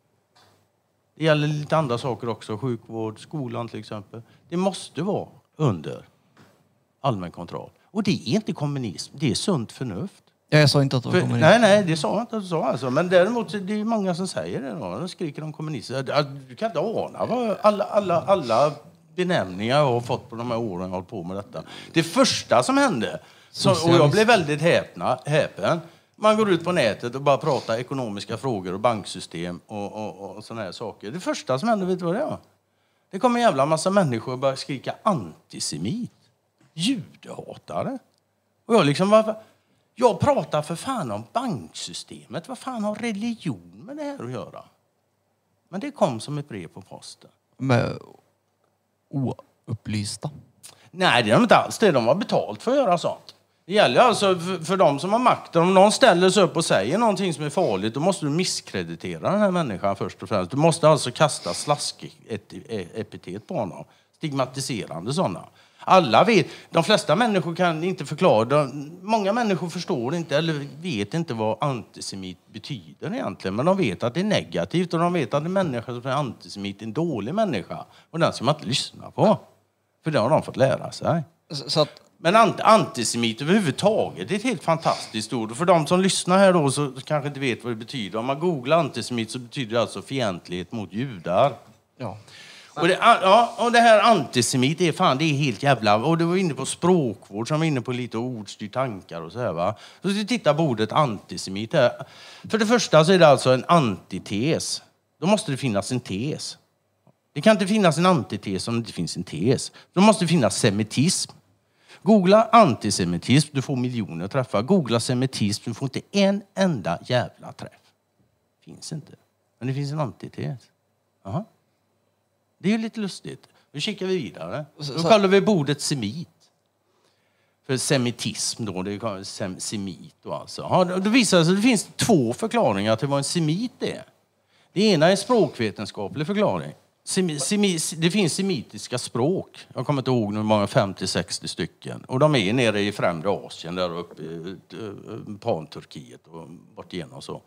Det gäller lite andra saker också, sjukvård, skolan till exempel. Det måste vara under allmän kontroll. Och det är inte kommunism, det är sunt förnuft. Jag sa inte att det var kommunism. Nej, det sa jag inte att du sa alltså. Men däremot det är många som säger det då. De skriker om kommunism. Du kan inte ana vad alla benämningar jag har fått på de här åren jag har hållit på med detta. Det första som hände, och jag blev väldigt häpen. Man går ut på nätet och bara pratar ekonomiska frågor och banksystem och såna här saker. Det första som hände, vet du vad det är? Det kommer en jävla massa människor och börjar skrika antisemit. Judehatare. Och jag liksom, varför? Jag pratar för fan om banksystemet. Vad fan har religion med det här att göra? Men det kom som ett brev på posten. Med oupplysta? Nej, det är de inte alls. De har betalt för att göra sånt. Det gäller alltså för de som har makten. Om någon ställer sig upp och säger någonting som är farligt, då måste du misskreditera den här människan först och främst. Du måste alltså kasta slask-epitet på honom. Stigmatiserande sådana. Alla vet, de flesta människor kan inte förklara, många människor förstår inte eller vet inte vad antisemit betyder egentligen. Men de vet att det är negativt och de vet att en människa som är antisemit är en dålig människa. Och den ska man inte lyssna på. För det har de fått lära sig. Så att... Men antisemit överhuvudtaget är ett helt fantastiskt ord. Och för de som lyssnar här då så kanske inte vet vad det betyder. Om man googlar antisemit så betyder det alltså fientlighet mot judar. Ja. Och det här antisemit är fan, det är helt jävla... Och du var inne på språkvård som var inne på lite ordstyr tankar och så här va. Så ska vi titta på ordet antisemit här. För det första så är det alltså en antites. Då måste det finnas en tes. Det kan inte finnas en antites om det inte finns en tes. Då måste det finnas semitism. Googla antisemitism, du får miljoner träffar. Googla semitism, du får inte en enda jävla träff. Finns inte. Men det finns en antites. Aha. Det är ju lite lustigt. Nu kikar vi vidare. Då kallar vi bordet semit. För semitism då, det är semit då alltså. Ja, då visar det sig att det finns 2 förklaringar till vad en semit är. Det ena är en språkvetenskaplig förklaring. Det finns semitiska språk. Jag kommer inte ihåg hur många, 50-60 stycken. Och de är nere i främre Asien, där uppe i Pan-Turkiet och bort igenom så.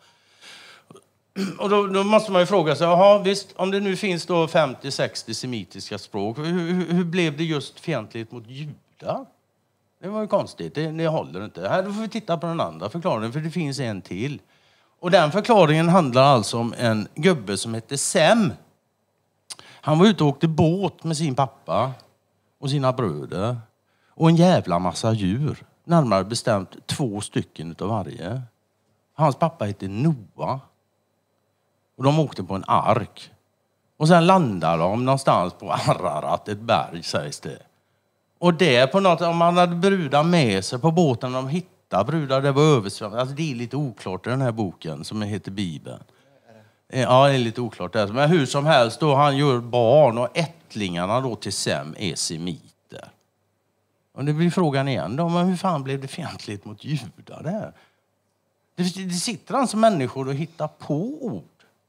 Och då måste man ju fråga sig, jaha visst, om det nu finns då 50-60 semitiska språk, hur blev det just fientlighet mot judar? Det var ju konstigt, det håller inte. Här då får vi titta på den andra förklaringen, för det finns en till. Och den förklaringen handlar alltså om en gubbe som heter Sem. Han var ute och åkte båt med sin pappa och sina bröder. Och en jävla massa djur. Närmare bestämt 2 stycken utav varje. Hans pappa heter Noah. Och de åkte på en ark. Och sen landade de någonstans på Ararat, ett berg sägs det. Och det på något, om man hade brudar med sig på båten, de hittade brudar, det var översvämmat. Alltså det är lite oklart i den här boken som heter Bibeln. Ja, det är lite oklart där. Men hur som helst då, han gör barn och ättlingarna då till Sem är semiter. Och det blir frågan igen då, men hur fan blev det fientligt mot judar där? Det sitter alltså människor och hittar på ord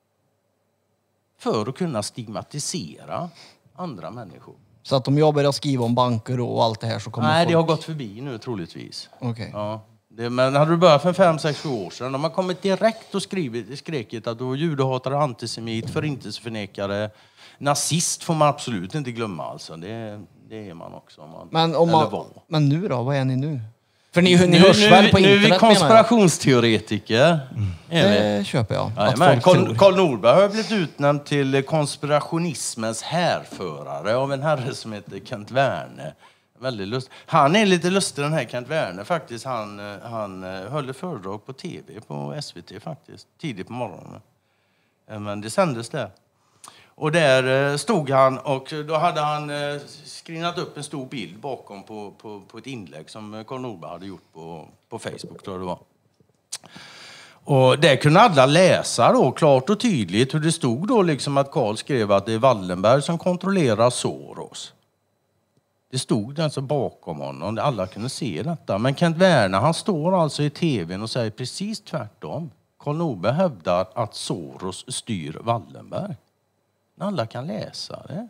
för att kunna stigmatisera andra människor. Så att om jag börjar skriva om banker och allt det här så kommer Nej, folk... det har gått förbi nu troligtvis. Okej. Ja. Men hade du börjat för 5, 6, 7 år sedan, de har kommit direkt och skrikit att du var judehatare, antisemit, förintelseförnekare, nazist får man absolut inte glömma alltså. Det är man också. Men nu då? Vad är ni nu? För ni hörs väl på internet, nu är vi konspirationsteoretiker. Det köper jag. Karl Norberg har blivit utnämnd till konspirationismens härförare av en herre som heter Kent Werne. Väldigt lust. Han är lite lustig, den här Kent Werne faktiskt. Han höll ett föredrag på tv på SVT faktiskt, tidigt på morgonen. Men det sändes där. Och där stod han och då hade han skrinat upp en stor bild bakom på ett inlägg som Karl Norberg hade gjort på Facebook, tror jag det var. Och där kunde alla läsa då klart och tydligt hur det stod då liksom att Karl skrev att det är Wallenberg som kontrollerar Soros. Det stod alltså bakom honom, alla kunde se detta. Men Kent Werne, han står alltså i tvn och säger precis tvärtom. Karl Norberg hävdar att Soros styr Wallenberg. Alla kan läsa det.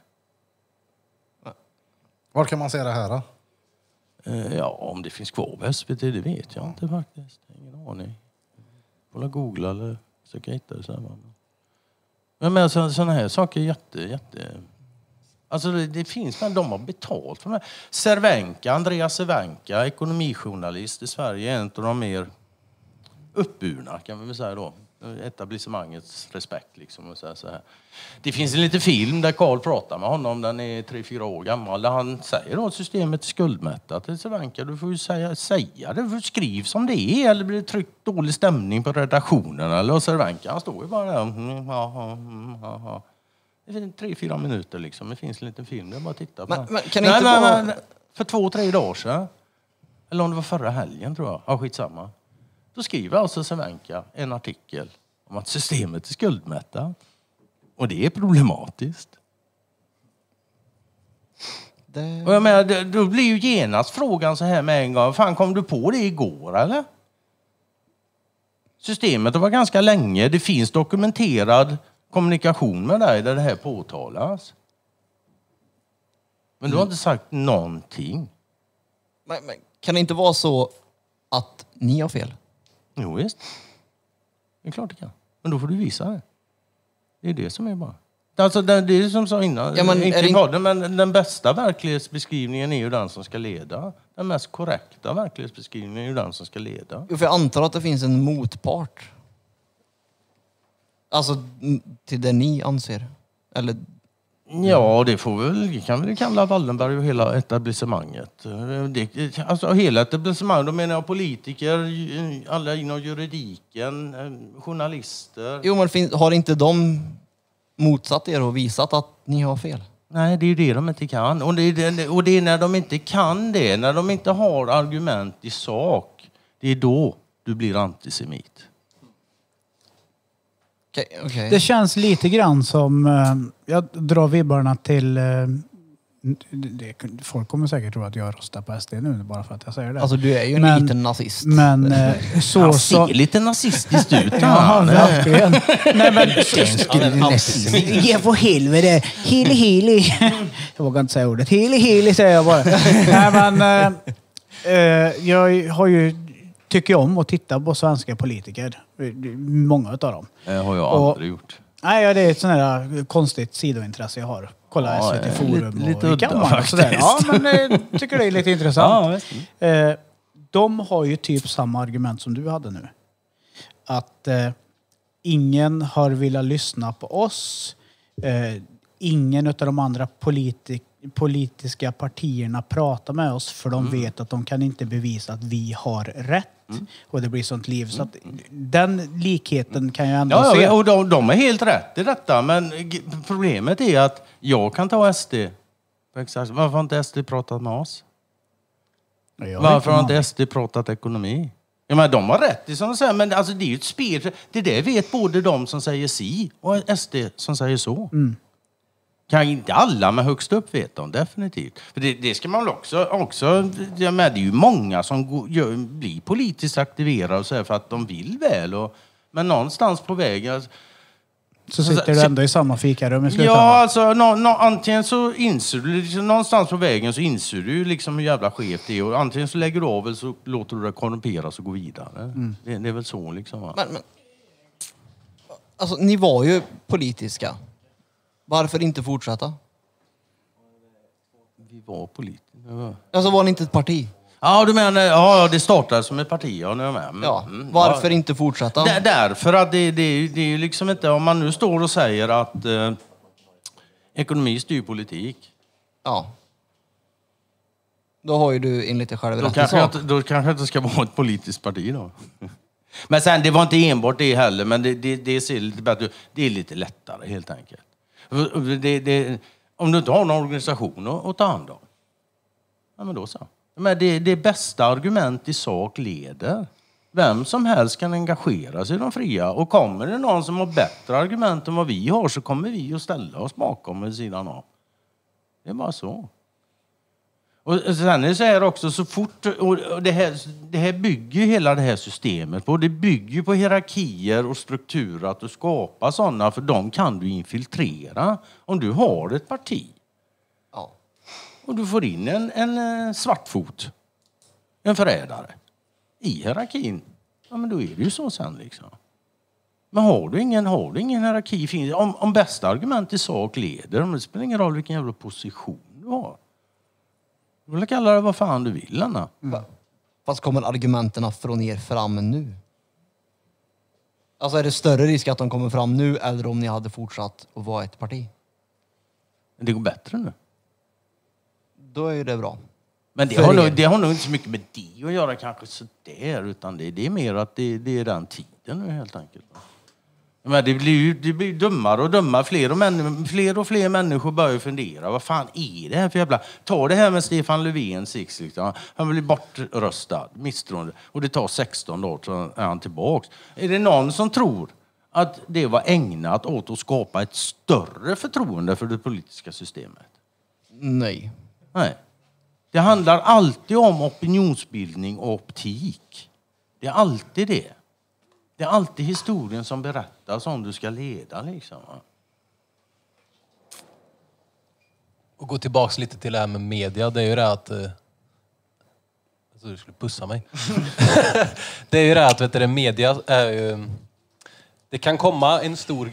Var kan man se det här då? Ja, om det finns kvar på SVT, det vet jag inte faktiskt. Ingen aning. Får googla eller försöka hitta det. Men sådana här saker är jätte... Alltså det finns, men de har betalt för mig. Andreas Cervenka, ekonomijournalist i Sverige, är en av de mer uppburna, kan vi väl säga då. Etablissemangets respekt liksom och så här. Det finns en liten film där Karl pratar med honom, den är 3-4 år gammal, där han säger då att systemet är skuldmättat. Det Cervenka, du får ju säga det, för skriv som det är, eller blir det tryckt dålig stämning på redaktionen, eller Cervenka, han står ju bara där. Det är 3-4 minuter liksom, det finns en liten film, det är bara att titta på. Men kan inte vara... För 2-3 dagar sedan, eller om det var förra helgen tror jag, skitsamma. Då skriver alltså Cervenka en artikel om att systemet är skuldmättat. Och det är problematiskt. Och jag menar, då blir ju genast frågan så här med en gång. Fan, kom du på det igår eller? Systemet var ganska länge. Det finns dokumenterad kommunikation med dig där det här påtalas. Men du har inte sagt någonting. Men kan det inte vara så att ni har fel? Jo, visst. Det är klart det kan. Men då får du visa det. Det är det som är bara. Alltså, det är som sa innan. Ja, men den bästa verklighetsbeskrivningen är ju den som ska leda. Den mest korrekta verklighetsbeskrivningen är ju den som ska leda. Jo, för jag antar att det finns en motpart. Alltså till det ni anser. Eller... Ja, det kan vi kalla Wallenberg och hela etablissemanget. Alltså hela etablissemanget, då menar jag politiker, alla inom juridiken, journalister. Jo, men har inte de motsatt er och visat att ni har fel? Nej, det är ju det de inte kan. Och det är när de inte kan det, när de inte har argument i sak, det är då du blir antisemit. Okay. Det känns lite grann som, jag drar vibbarna till, folk kommer säkert tro att jag röstar på SD nu bara för att jag säger det. Alltså du är ju en liten nazist. Men han ser lite nazistiskt ut. Ja, verkligen. Nej men, ge för helvete. Hili. Jag vågar inte säga ordet. Hili säger jag bara. Nej men, jag har ju... tycker om att titta på svenska politiker. Många av dem. Det har jag aldrig gjort. Nej, det är ett sånt här konstigt sidointresse jag har. Kolla SVT Forum lite och kammaren och sådär. Ja, men tycker det är lite intressant. Ja, de har ju typ samma argument som du hade nu. Att ingen har velat lyssna på oss. Ingen av de andra politiska partierna pratar med oss för de vet att de kan inte bevisa att vi har rätt. Och det blir sånt liv. Så att den likheten kan jag ändå se. Ja, och de är helt rätt i detta. Men problemet är att jag kan ta SD. Varför har inte SD pratat med oss? Varför har inte SD pratat ekonomi? Ja, men de har rätt i som de säger. Men alltså, det är ju ett spel. Det vet både de som säger si och SD som säger så. Kan inte alla med högst upp veta om, definitivt. För det ska man väl också det är ju många som blir politiskt aktiverade och så här för att de vill väl. Men någonstans på vägen... Så sitter du ändå i samma fikarum i slutändan. Ja, alltså antingen så inser du, liksom, någonstans på vägen så inser du liksom hur jävla skevt det är. Och antingen så lägger du av eller så låter du det korrumperas och gå vidare. Det är väl så liksom. Va? Men, alltså, ni var ju politiska. Varför inte fortsätta? Vi var politiker. Alltså var ni inte ett parti? Ja, du menar, ja, det startade som ett parti, ja, nu är jag med. Ja. Varför inte fortsätta? Därför att det är ju liksom inte, om man nu står och säger att ekonomi styr politik. Ja. Då har ju du enligt dig själv rätt sak. Då kanske inte ska vara ett politiskt parti då. Men sen, det var inte enbart det heller, men det ser lite bättre ut. Det är lite lättare helt enkelt. Om du inte har någon organisation att ta hand om. Ja, men då så. Men det bästa argument i sak leder. Vem som helst kan engagera sig i de fria. Och kommer det någon som har bättre argument än vad vi har, så kommer vi att ställa oss bakom vid sidan av. Det är bara så. Och sen är det så här också, så fort, och det här bygger hela det här systemet på. Det bygger på hierarkier och strukturer, att du skapar sådana, för de kan du infiltrera. Om du har ett parti. Ja. Och du får in en svartfot. En förrädare. I hierarkin. Ja, men då är det ju så sen liksom. Men har du ingen hierarki, om bästa argument i sak leder, det spelar ingen roll vilken jävla position du har. Du vill kalla det vad fan du vill, Anna. Fast kommer argumenten från er fram nu? Alltså är det större risk att de kommer fram nu eller om ni hade fortsatt att vara ett parti? Det går bättre nu. Då är ju det bra. Men det har nog inte så mycket med det att göra kanske så där, utan det är mer att det är den tiden nu helt enkelt. Men det blir dummare och dummare. Fler och fler människor börjar fundera. Vad fan är det här för jävla... Ta det här med Stefan Löfven sist. Liksom. Han blir bortröstad, misstroende. Och det tar 16 dagar så är han tillbaks. Är det någon som tror att det var ägnat åt att skapa ett större förtroende för det politiska systemet? Nej. Nej. Det handlar alltid om opinionsbildning och optik. Det är alltid det. Det är alltid historien som berättas om du ska leda liksom. Och gå tillbaks lite till det här med media. Det är ju det att... du skulle pussa mig. Det är ju det att, vet du, media är ju... Det kan komma en stor...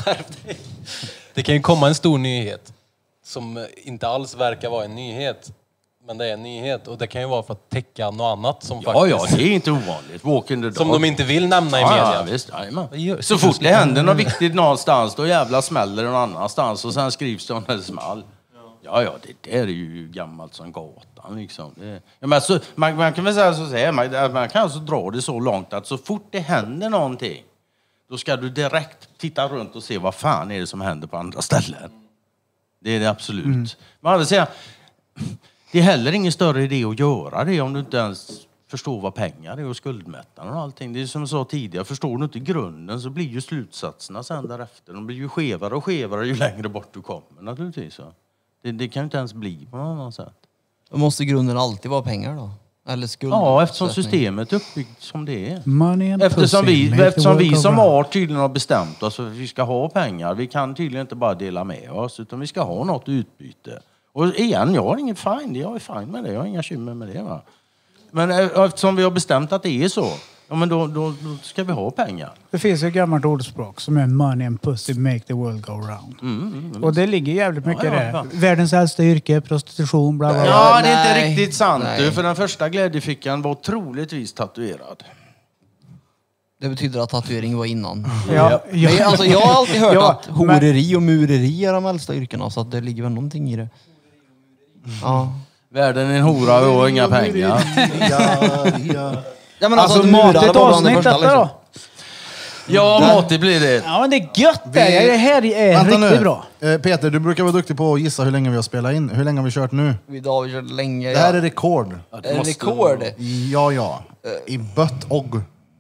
Det kan ju komma en stor nyhet som inte alls verkar vara en nyhet. Men det är en nyhet. Och det kan ju vara för att täcka något annat som faktiskt... Ja, det är inte ovanligt. Walking the dog. Som de inte vill nämna i media. Ja, visst. Så fort det händer något viktigt någonstans, då jävla smäller det någon annanstans. Och sen skrivs det om det small. Ja, det där är ju gammalt som gatan liksom. Men så, man kan väl säga så här, man kan alltså dra det så långt att så fort det händer någonting, då ska du direkt titta runt och se vad fan är det som händer på andra ställen. Det är det absolut. Man vill säga, det är heller ingen större idé att göra det om du inte ens förstår vad pengar är och skuldmättnaden och allting. Det är som jag sa tidigare, förstår du inte grunden så blir ju slutsatserna sen därefter. De blir ju skevare och skevare ju längre bort du kommer naturligtvis. Det kan ju inte ens bli på något annat sätt. Då måste grunden alltid vara pengar då? Eller skuld? Ja, eftersom systemet är uppbyggt som det är. Eftersom vi som har tydligen har bestämt oss för att vi ska ha pengar. Vi kan tydligen inte bara dela med oss, utan vi ska ha något utbyte. Och igen, jag har ingen fine. Jag är fine med det. Jag har inga kymmer med det. Va? Men eftersom vi har bestämt att det är så, ja, men då ska vi ha pengar. Det finns ju ett gammalt ordspråk som är money and pussy make the world go round. Och det ligger jävligt mycket där. Världens äldsta yrke, prostitution, bla bla bla. Ja, det är inte riktigt sant. För den första glädjefickan var troligtvis tatuerad. Det betyder att tatuering var innan. Ja. Alltså, jag har alltid hört att horeri och mureri är de äldsta yrkena, så att det ligger väl någonting i det. Ja. Världen är en hora och inga pengar. Ja, men alltså matigt avsnitt detta liksom. då. Ja, matigt blir det. Ja, men det är gött det. Det här är riktigt bra. Peter, du brukar vara duktig på att gissa hur länge vi har spelat in. Hur länge har vi kört nu? Vi har kört länge. Det här är rekord. Rekord? Ja. I bött och.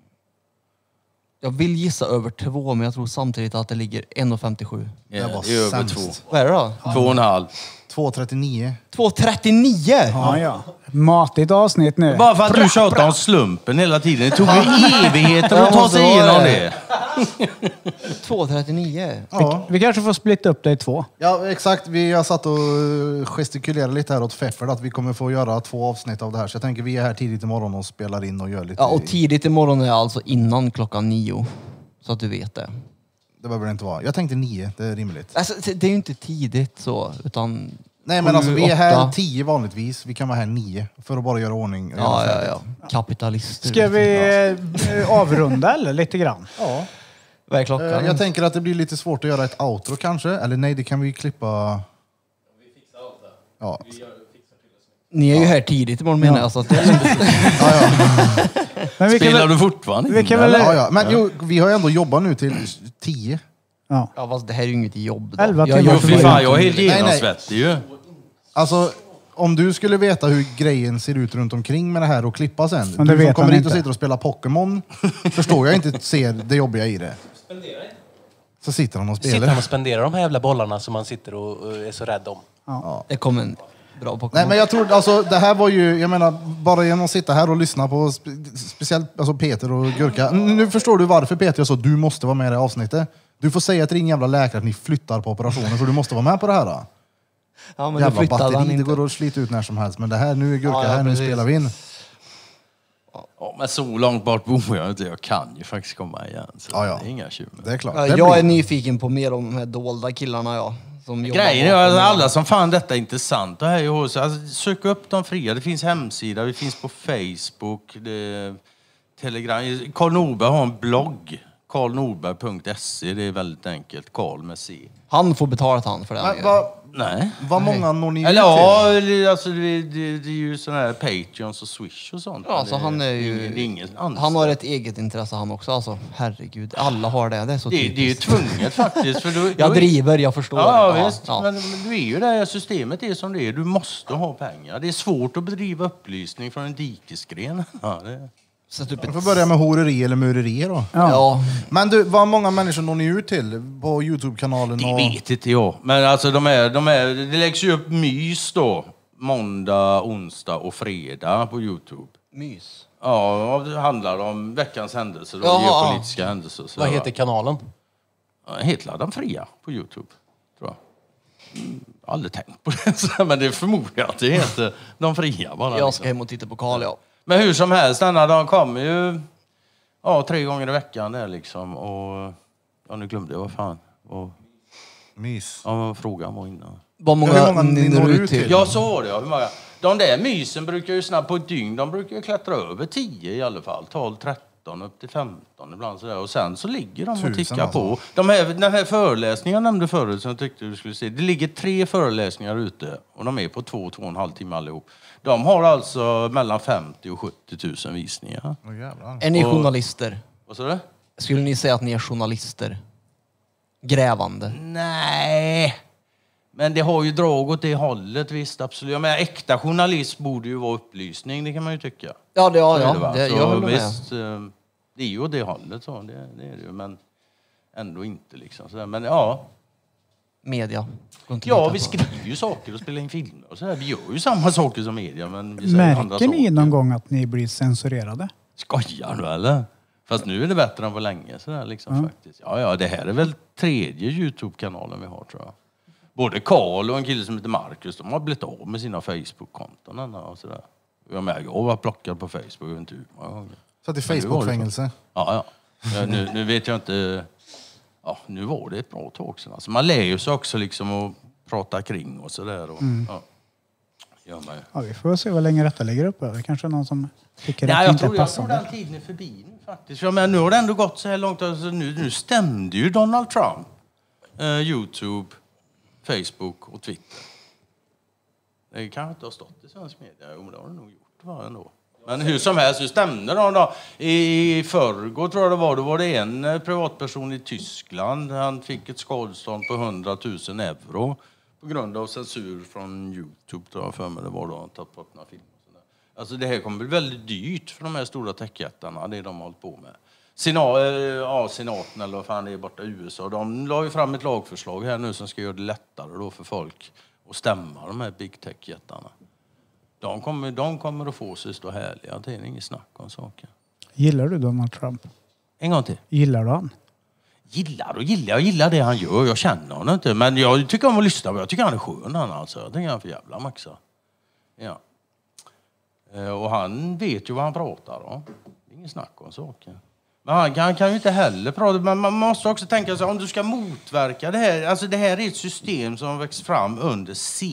Jag vill gissa över 2, men jag tror samtidigt att det ligger 1,57. Ja, det är över 2. Vad är det då? 2,5. 2,39. 2,39? Ja. Matigt avsnitt nu. Bara för att du tjatar om slumpen hela tiden. Det tog ju evigheter att ta sig igenom det. 2,39? Ja. Vi kanske får splitta upp det i 2. Ja, exakt. Vi har satt och gestikulerat lite här åt Feffert att vi kommer få göra 2 avsnitt av det här. Så jag tänker vi är här tidigt imorgon och spelar in och gör lite... Ja, och tidigt imorgon är alltså innan klockan 9. Så att du vet det. Det behöver det inte vara. Jag tänkte 9, det är rimligt. Alltså, det är ju inte tidigt så, utan Nej, men alltså vi är här 10 vanligtvis. Vi kan vara här 9 för att bara göra ordning. Ja. Kapitalister. Ska vi avrunda eller lite grann? Ja. Vad är klockan? Jag tänker att det blir lite svårt att göra ett outro kanske. Eller nej, det kan vi klippa. Vi fixar allt det. Ja. Ni är ju här tidigt imorgon menar jag. Så att det är Men Spelar du fortfarande? vi kan väl... Ja. Men jo, vi har ändå jobbat nu till 10. Ja. Ja, fast det här är ju inget jobb då. 11 Jo, timmar. fy fan, jag är helt Nej, nej. genomsvettig ju. Alltså, om du skulle veta hur grejen ser ut runt omkring med det här och klippa sen. Men det Du vet som kommer han hit och inte. sitter och spelar Pokémon förstår jag inte ser det jobbiga i det. Så sitter han och Sitter han spelar. och spenderar de här jävla bollarna som man sitter och är så rädd om. Det kommer en bra Pokémon. Nej, men jag tror, alltså det här var ju, jag menar, bara genom att sitta här och lyssna på speciellt alltså Peter och Gurka. Nu förstår du varför Peter jag sa du måste vara med i det här avsnittet. Du får säga till din jävla läkare att ni flyttar på operationen för du måste vara med på det här. Då. Ja, men det Jävla flyttade han batteri, det inte. går att slita ut när som helst. Men det här, nu är Gurka Ja, här, nu precis. spelar vi in. Ja, men så långt bort bor jag inte. Jag kan ju faktiskt komma igen. Så Ja. det är inga tjumer. Det är klart. Ja, Det jag blir- är nyfiken på mer om de här dolda killarna, ja. Som jobbar Grejen är bakom att det. alla som fann detta intressant och här i HC, alltså, sök upp de fria. Det finns hemsida, vi finns på Facebook, Telegram. Carl Norberg har en blogg. karlnorberg.se, det är väldigt enkelt. Carl med C. Han får betalt han för det. Men Nej. vad många når ni ut Eller till? ja, eller, alltså, det är ju sådana här Patreons och Swish och sånt. Ja, Men så det han är ju... det är ingen anställd. han har ett eget intresse han också. Alltså, herregud. Alla har det. Det är så Det är ju typiskt. tvunget faktiskt. För du, Jag driver, jag förstår. Ja, visst. Ja. Men du är ju det här systemet är som det är. Du måste ha pengar. Det är svårt att bedriva upplysning från en dikesgren. Ja, det... Sätt upp Vi ett... får börja med horeri eller mureri då. Ja. Men du, vad många människor når ni ut till på Youtube-kanalen? Det och... vet inte jag. Men alltså det läggs ju upp mys då. Måndag, onsdag och fredag på Youtube. Mys. Ja, det handlar om veckans händelser och Jaha. geopolitiska händelser. Så Vad heter kanalen? Helt de fria på Youtube, tror jag. Aldrig tänkt på det, men det förmodar jag att det heter de fria bara. Jag ska hem och titta på Karl, ja. Men hur som helst, denna dag kommer ju 3 gånger i veckan där liksom. Och nu glömde jag vad fan. Mys. Ja, frågan var innan. Vad många, hur många ni når ut till? Ja, så var det. Ja. Hur många? De där mysen brukar ju snabbt på ett dygn, de brukar ju klättra över 10 i alla fall. 12, 13, upp till 15 ibland sådär. Och sen så ligger de och 1000 tickar alltså. på. Den här föreläsningen jag nämnde förut som jag tyckte du skulle se. Det ligger 3 föreläsningar ute och de är på 2,5 timmar allihop. De har alltså mellan 50 och 70 000 visningar. Åh, jävlar. Är ni journalister? Vad sa du? Skulle ni säga att ni är journalister? Grävande? Nej. Men det har ju drag åt det hållet, visst, absolut. Men äkta journalist borde ju vara upplysning, det kan man ju tycka. Ja, det, ja, Så är det, ja. va? Det, Så jag håller med. visst, det är ju åt det hållet, så. Det är det ju, men ändå inte liksom. Så, men ja, Media. Går inte att ja lita vi på. skriver ju saker och spelar in filmer och så här. Vi gör ju samma saker som media, men vi säger andra Märker ni saker. någon gång att ni blir censurerade? Skojar du eller? Fast nu är det bättre än på länge så där, liksom, faktiskt. Ja, det här är väl 3:e Youtube-kanalen vi har, tror jag. Både Karl och en kille som heter Marcus, de har blivit av med sina Facebook-konton och sådär. Jag var plockad på Facebook, jag vet inte hur många gånger. Satt i Facebook-fängelse. Ja. Nu vet jag inte. Ja, nu var det ett bra tag sedan. Alltså, man lär ju sig också liksom och prata kring och sådär. Ja. Gör man ju. Ja, vi får se vad länge detta ligger uppe. Det kanske är någon som tycker Nej, att det jag inte är tror passande. den tiden är förbi nu faktiskt. För, men nu har det ändå gått så här långt. Alltså, nu stämde ju Donald Trump. Youtube, Facebook och Twitter. Det kanske inte har stått i svensk media. Jo, det har det nog gjort ändå. Men hur som helst, så stämde de då. I förrgår tror jag det var, då var det en privatperson i Tyskland. Han fick ett skadestånd på 100 000 euro på grund av censur från Youtube, tror jag för mig det var då. Han tagit bort några filmer. Alltså det här kommer bli väldigt dyrt för de här stora techjättarna, det de har hållit på med. Senaten eller vad fan det är borta i USA, de la ju fram ett lagförslag här nu som ska göra det lättare då för folk att stämma de här big tech-jättarna. De kommer att få sig stå härliga, det är inget snack om saker. Gillar du Donald Trump? En gång till. Gillar du han? Jag gillar det han gör, jag känner honom inte. Men jag tycker om att lyssna på, jag tycker han är skön han alltså. Jag tycker han är för jävla maxa. Ja. Och han vet ju vad han pratar om. Det är ingen snack om saker. Men han kan ju inte heller prata. Men man måste också tänka sig om du ska motverka det här. Alltså det här är ett system som har växt fram under sekler.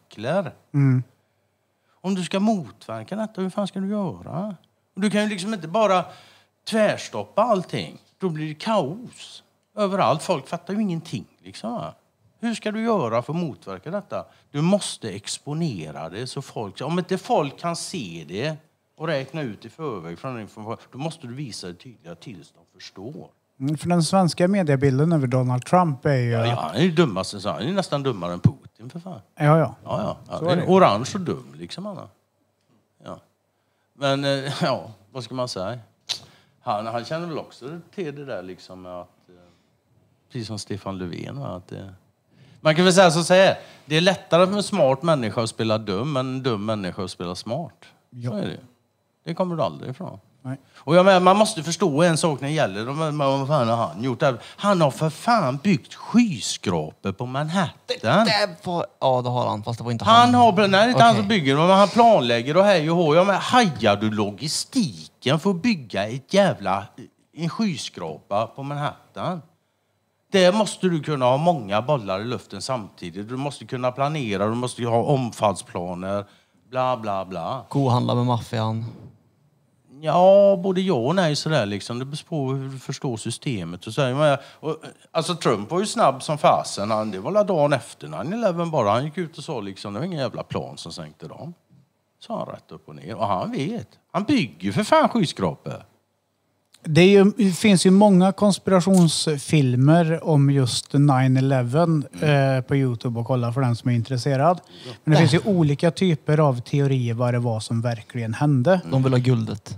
tentakler. Om du ska motverka detta, hur fan ska du göra? Du kan ju liksom inte bara tvärstoppa allting. Då blir det kaos överallt. Folk fattar ju ingenting. Liksom. Hur ska du göra för att motverka detta? Du måste exponera det så folk... Om inte folk kan se det och räkna ut i förväg från information, då måste du visa det tydliga tills de förstår. För den svenska mediebilden över Donald Trump är ju... Ja, han är ju dummaste. Han är nästan dummare än Putin, för fan. Ja. Ja, det är orange och dum, liksom. Ja. Men, ja, vad ska man säga? Han känner väl också till det där, liksom, att... Precis som Stefan Löfven, att... Man kan väl säga så att säga, det är lättare för en smart människa att spela dum än en dum människa att spela smart. Så är det. Det kommer du aldrig ifrån. Nej. Och jag menar, man måste förstå en sak när det gäller vad fan har han gjort. Han har för fan byggt skyskrapor på Manhattan. Ja, det har han, fast det var inte han. Nej, det är inte han som bygger, men han planlägger och hej och hå. Jag menar, hajar du logistiken för att bygga en skyskrapa på Manhattan? Där måste du kunna ha många bollar i luften samtidigt. Du måste kunna planera, du måste ha omfallsplaner, bla bla bla. Kohandla med maffian. Ja, både ja och nej sådär liksom. Det beror på hur du förstår systemet. Och så. Alltså Trump var ju snabb som fasen. Det var dagen efter 9/11 bara. Han gick ut och sa liksom, det var ingen jävla plan som sänkte dem. Så han rätt upp och ner. Och han vet. Han bygger för fan skyskrapor. Det finns ju många konspirationsfilmer om just 9/11 på YouTube och kolla för den som är intresserad. Men det finns ju olika typer av teorier vad det var som verkligen hände. De vill ha guldet.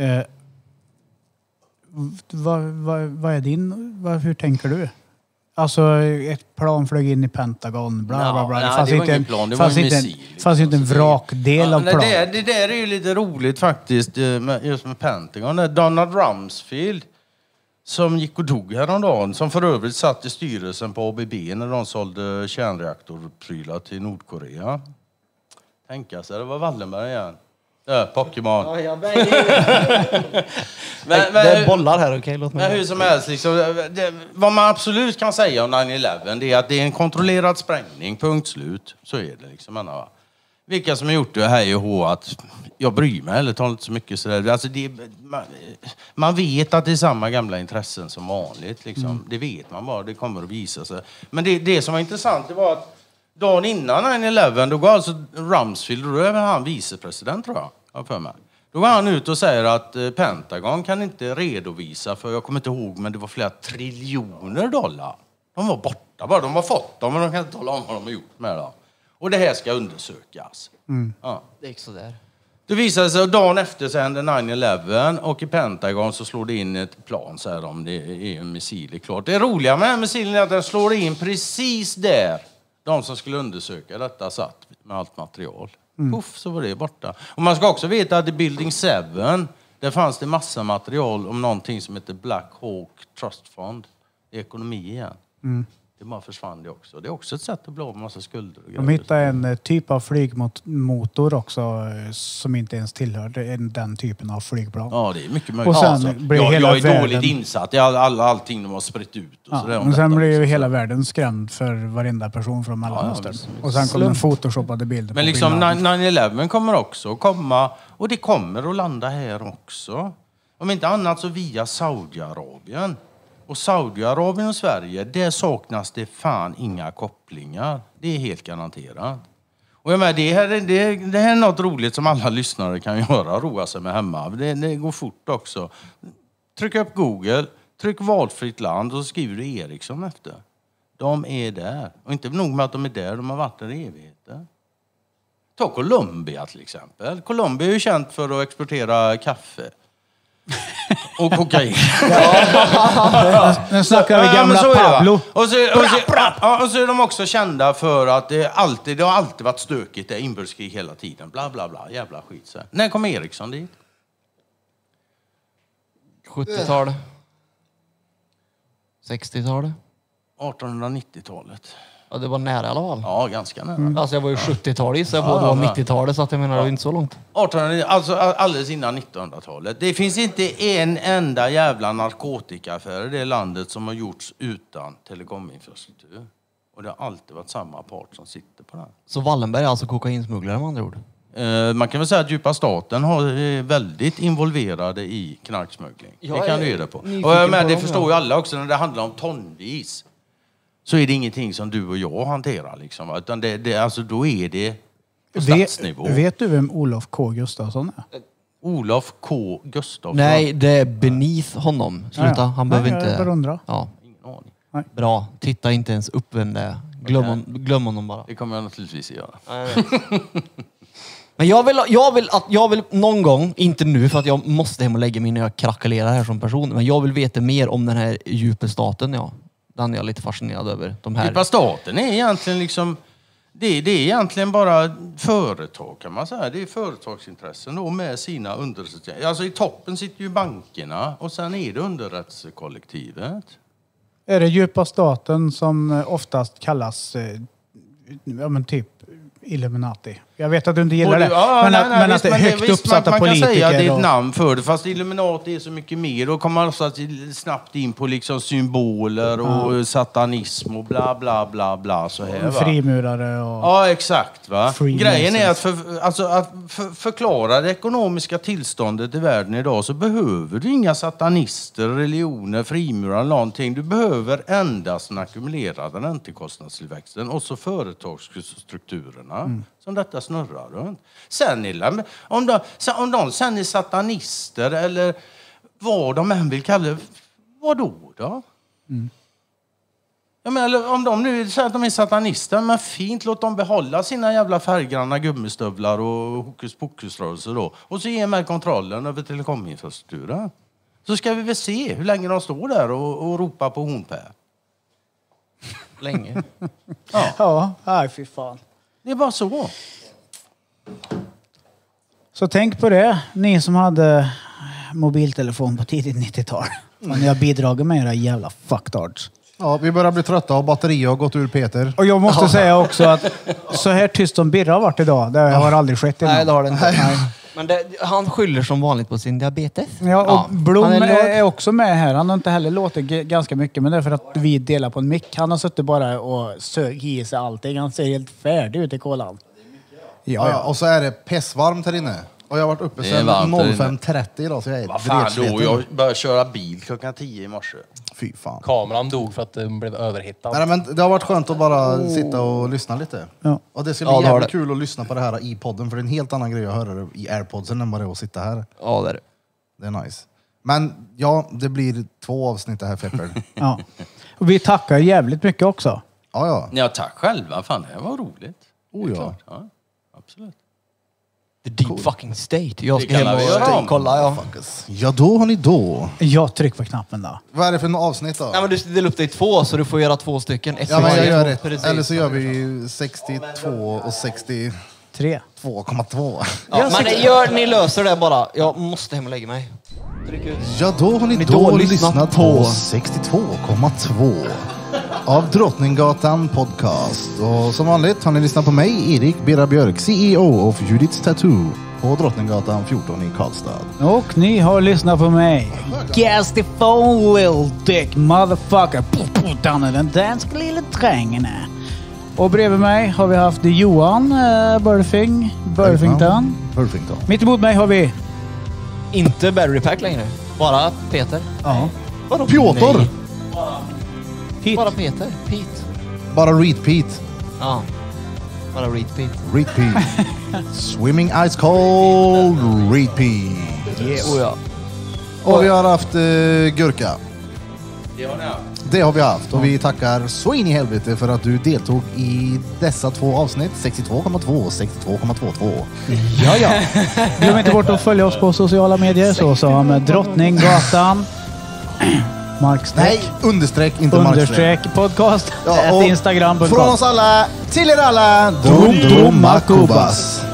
Vad är din... Hur tänker du? Alltså ett plan flög in i Pentagon, bla bla bla. Det fanns inte en plan, det var en missil. Det fanns inte en vrakdel av plan. Det där är ju lite roligt faktiskt, just med Pentagon. Donald Rumsfeld, som gick och dog häromdagen, som för övrigt satt i styrelsen på ABB när de sålde kärnreaktorprylar till Nordkorea. Tänka sig, det var Wallenberg igen. Pokémon. Det är bollar här, okej? Låt mig. Men hur som helst, liksom, vad man absolut kan säga om 9/11 det är att det är en kontrollerad sprängning, punkt slut. Så är det liksom. Vilka som har gjort det här är ju att jag bryr mig eller tar inte så mycket sådär. Alltså man vet att det är samma gamla intressen som vanligt. Liksom. Det vet man bara, det kommer att visa sig. Men det som var intressant, det var att dagen innan 9/11, då går alltså Rumsfeld, då är han vicepresident tror jag för mig. Då går han ut och säger att Pentagon kan inte redovisa, för jag kommer inte ihåg, men det var flera triljoner dollar. De var borta bara, de har fått dem, men de kan inte tala om vad de har gjort med dem. Och det här ska undersökas. Ja. Det gick så där. Det visade sig att dagen efter så hände 9/11 och i Pentagon så slår det in ett plan, så här, om det är en missil, klart. Det roliga med missilen är att den slår in precis där de som skulle undersöka detta satt med allt material. Puff, så var det borta. Och man ska också veta att i Building 7 där fanns det massa material om någonting som heter Black Hawk Trust Fund. Det är ekonomi igen. Det bara försvann det också. Det är också ett sätt att bli av med massa skulder. Och de hittade en typ av flygmotor också som inte ens tillhörde den typen av flygplan. Ja, det är mycket möjligt. Och sen alltså, jag är dåligt insatt i allting de har spritt ut. Och ja, men sen blev ju hela världen skrämd för varenda person från Mellanöstern. Och sen kom den photoshoppade bilden. Men liksom 9/11 kommer också komma, och det kommer att landa här också. Om inte annat så via Saudiarabien. Och Saudiarabien och Sverige, där saknas det fan inga kopplingar. Det är helt garanterat. Och jag menar, det här är något roligt som alla lyssnare kan göra, roa sig med hemma. Det går fort också. Tryck upp Google, tryck valfritt land och så skriver du Ericsson efter. De är där. Och inte nog med att de är där, de har varit där i evigheter. Ta Colombia till exempel. Colombia är ju känt för att exportera kaffe. Och kokain. Nu snackar vi gamla Pablo. Och så är de också kända för att det har alltid varit stökigt. Det är inbördeskrig hela tiden. Bla bla bla. Jävla skit. Så. När kom Ericsson dit? 70-tal. 60-talet. 1890-talet. Ja, det var nära i alla fall. Ja, ganska nära. Alltså jag var ju 70-talet, så jag var då 90-talet, så att jag menar det var inte så långt. 1800, alltså alldeles innan 1900-talet. Det finns inte en enda jävla narkotikaaffär i det landet som har gjorts utan telekominfrastruktur. Och det har alltid varit samma part som sitter på den. Så Wallenberg är alltså kokainsmugglare med andra ord? Man kan väl säga att djupa staten är väldigt involverade i knarksmuggling. Det kan du ge det på. Men det förstår ju alla också, när det handlar om tonvis. Så är det ingenting som du och jag hanterar liksom. Utan alltså då är det på statsnivå. Vet du vem Olof K. Gustafsson är? Olof K. Gustafsson? Nej, det är beneath honom. Sluta, han behöver inte... Jag bara undrar. Ja. Ingen aning. Nej. Bra, titta inte ens uppvända. Glöm honom bara. Det kommer jag naturligtvis att göra. Men jag vill någon gång, inte nu för att jag måste hem och lägga mig när jag krackelerar här som person, men jag vill veta mer om den här djupa staten, ja. Den är jag lite fascinerad över. De här... Djupa staten är egentligen liksom, det är egentligen bara företag kan man säga. Det är företagsintressen då med sina underrättelser. Alltså i toppen sitter ju bankerna och sen är det underrättelsekollektivet. Är det djupa staten som oftast kallas typ Illuminati? Jag vet att du inte gillar det. Men att det är högt uppsatta politiker. Man kan säga att det är ett namn för det. Fast Illuminati är så mycket mer. Då kommer man också snabbt in på liksom symboler och satanism och bla bla bla bla. Så här, va? Frimurare och... Ja, exakt. Va? Grejen är att förklara det ekonomiska tillståndet i världen idag så behöver du inga satanister, religioner, frimurare eller någonting. Du behöver endast den ackumulerade räntekostnadstillväxten och så företagsstrukturerna. Som detta snurrar runt. Sen om de sen är satanister eller vad de än vill kalla det, vad då? Jag menar, om de nu säger att de är satanister, men fint, låt dem behålla sina jävla färggranna gummistövlar och hokus pokus-rörelser då. Och så ger med kontrollen över telekominfrastrukturen. Så ska vi väl se hur länge de står där och ropar på honpä. Länge. Ja, nej fy fan. Det är bara så. Så tänk på det, ni som hade mobiltelefon på tidigt 90-tal. Ni har bidragit med era jävla fucktards. Ja, vi börjar bli trötta och batteriet har gått ur Peter. Och jag måste säga också att så här tyst som Birra har varit idag, det har aldrig skett innan. Nej, det har det inte. Nej. Men han skyller som vanligt på sin diabetes. Ja, och Blom är också med här. Han har inte heller låtit ganska mycket, men det är för att vi delar på en mick. Han har suttit bara och sög i sig allting. Han ser helt färdig ut i kolan. Ja, och så är det pessvarmt här inne. Och jag har varit uppe sedan 05.30 idag, så jag är vad fan då? Jag började köra bil klockan 10 i morse. Fy fan. Kameran dog för att den blev överhittad. Nej, men det har varit skönt att bara sitta och lyssna lite. Ja. Och det ska bli jävligt kul att lyssna på det här i podden. För det är en helt annan grej att höra det i AirPodsen än bara att sitta här. Ja, det är det. Det är nice. Men ja, det blir 2 avsnitt det här, Pepper. Ja. Och vi tackar jävligt mycket också. Ja, tack själva. Fan, det var roligt. Ja. Ja, absolut. The deep fucking state. Jag ska Det kan hem vi göra om. och kolla. Ja. Ja, då har ni då. Jag trycker på knappen då. Vad är det för avsnitt då? Nej, men du delar upp det i 2 så du får göra 2 stycken. Ja, men jag gör rätt. Precis. Eller så gör vi 62 och 62,2. Ja, men ni löser det bara. Jag måste hem och lägga mig. Tryck ut. Ja, då har ni då lyssnat på 62,2 av Drottninggatan podcast. Och som vanligt har ni lyssnat på mig, Erik Birra Björk, CEO of Judiths Tattoo på Drottninggatan 14 i Karlstad. Och ni har lyssnat på mig, Gas the phone will dick motherfucker. Down i den danska lilla trängen. Och bredvid mig har vi haft Johan Burfington. Mitt emot mig har vi... Inte Battery Pack längre. Bara Peter. Ja. Vadå? Piotr! Pete. Bara Peter. Pete. Bara repeat. Ja. Bara repeat. Repeat. Swimming ice cold repeat. Yes. Ja. Och vi har haft gurka. Det har ni haft. Det har vi haft. Och vi tackar så in i helvete för att du deltog i dessa 2 avsnitt. 62,2 och 62,22. Ja. Glöm inte bort att följa oss på sociala medier så som Drottninggatan understreck, inte understreck podcast. Ja, Instagram.com. Från oss alla till er alla. Dum Makubas.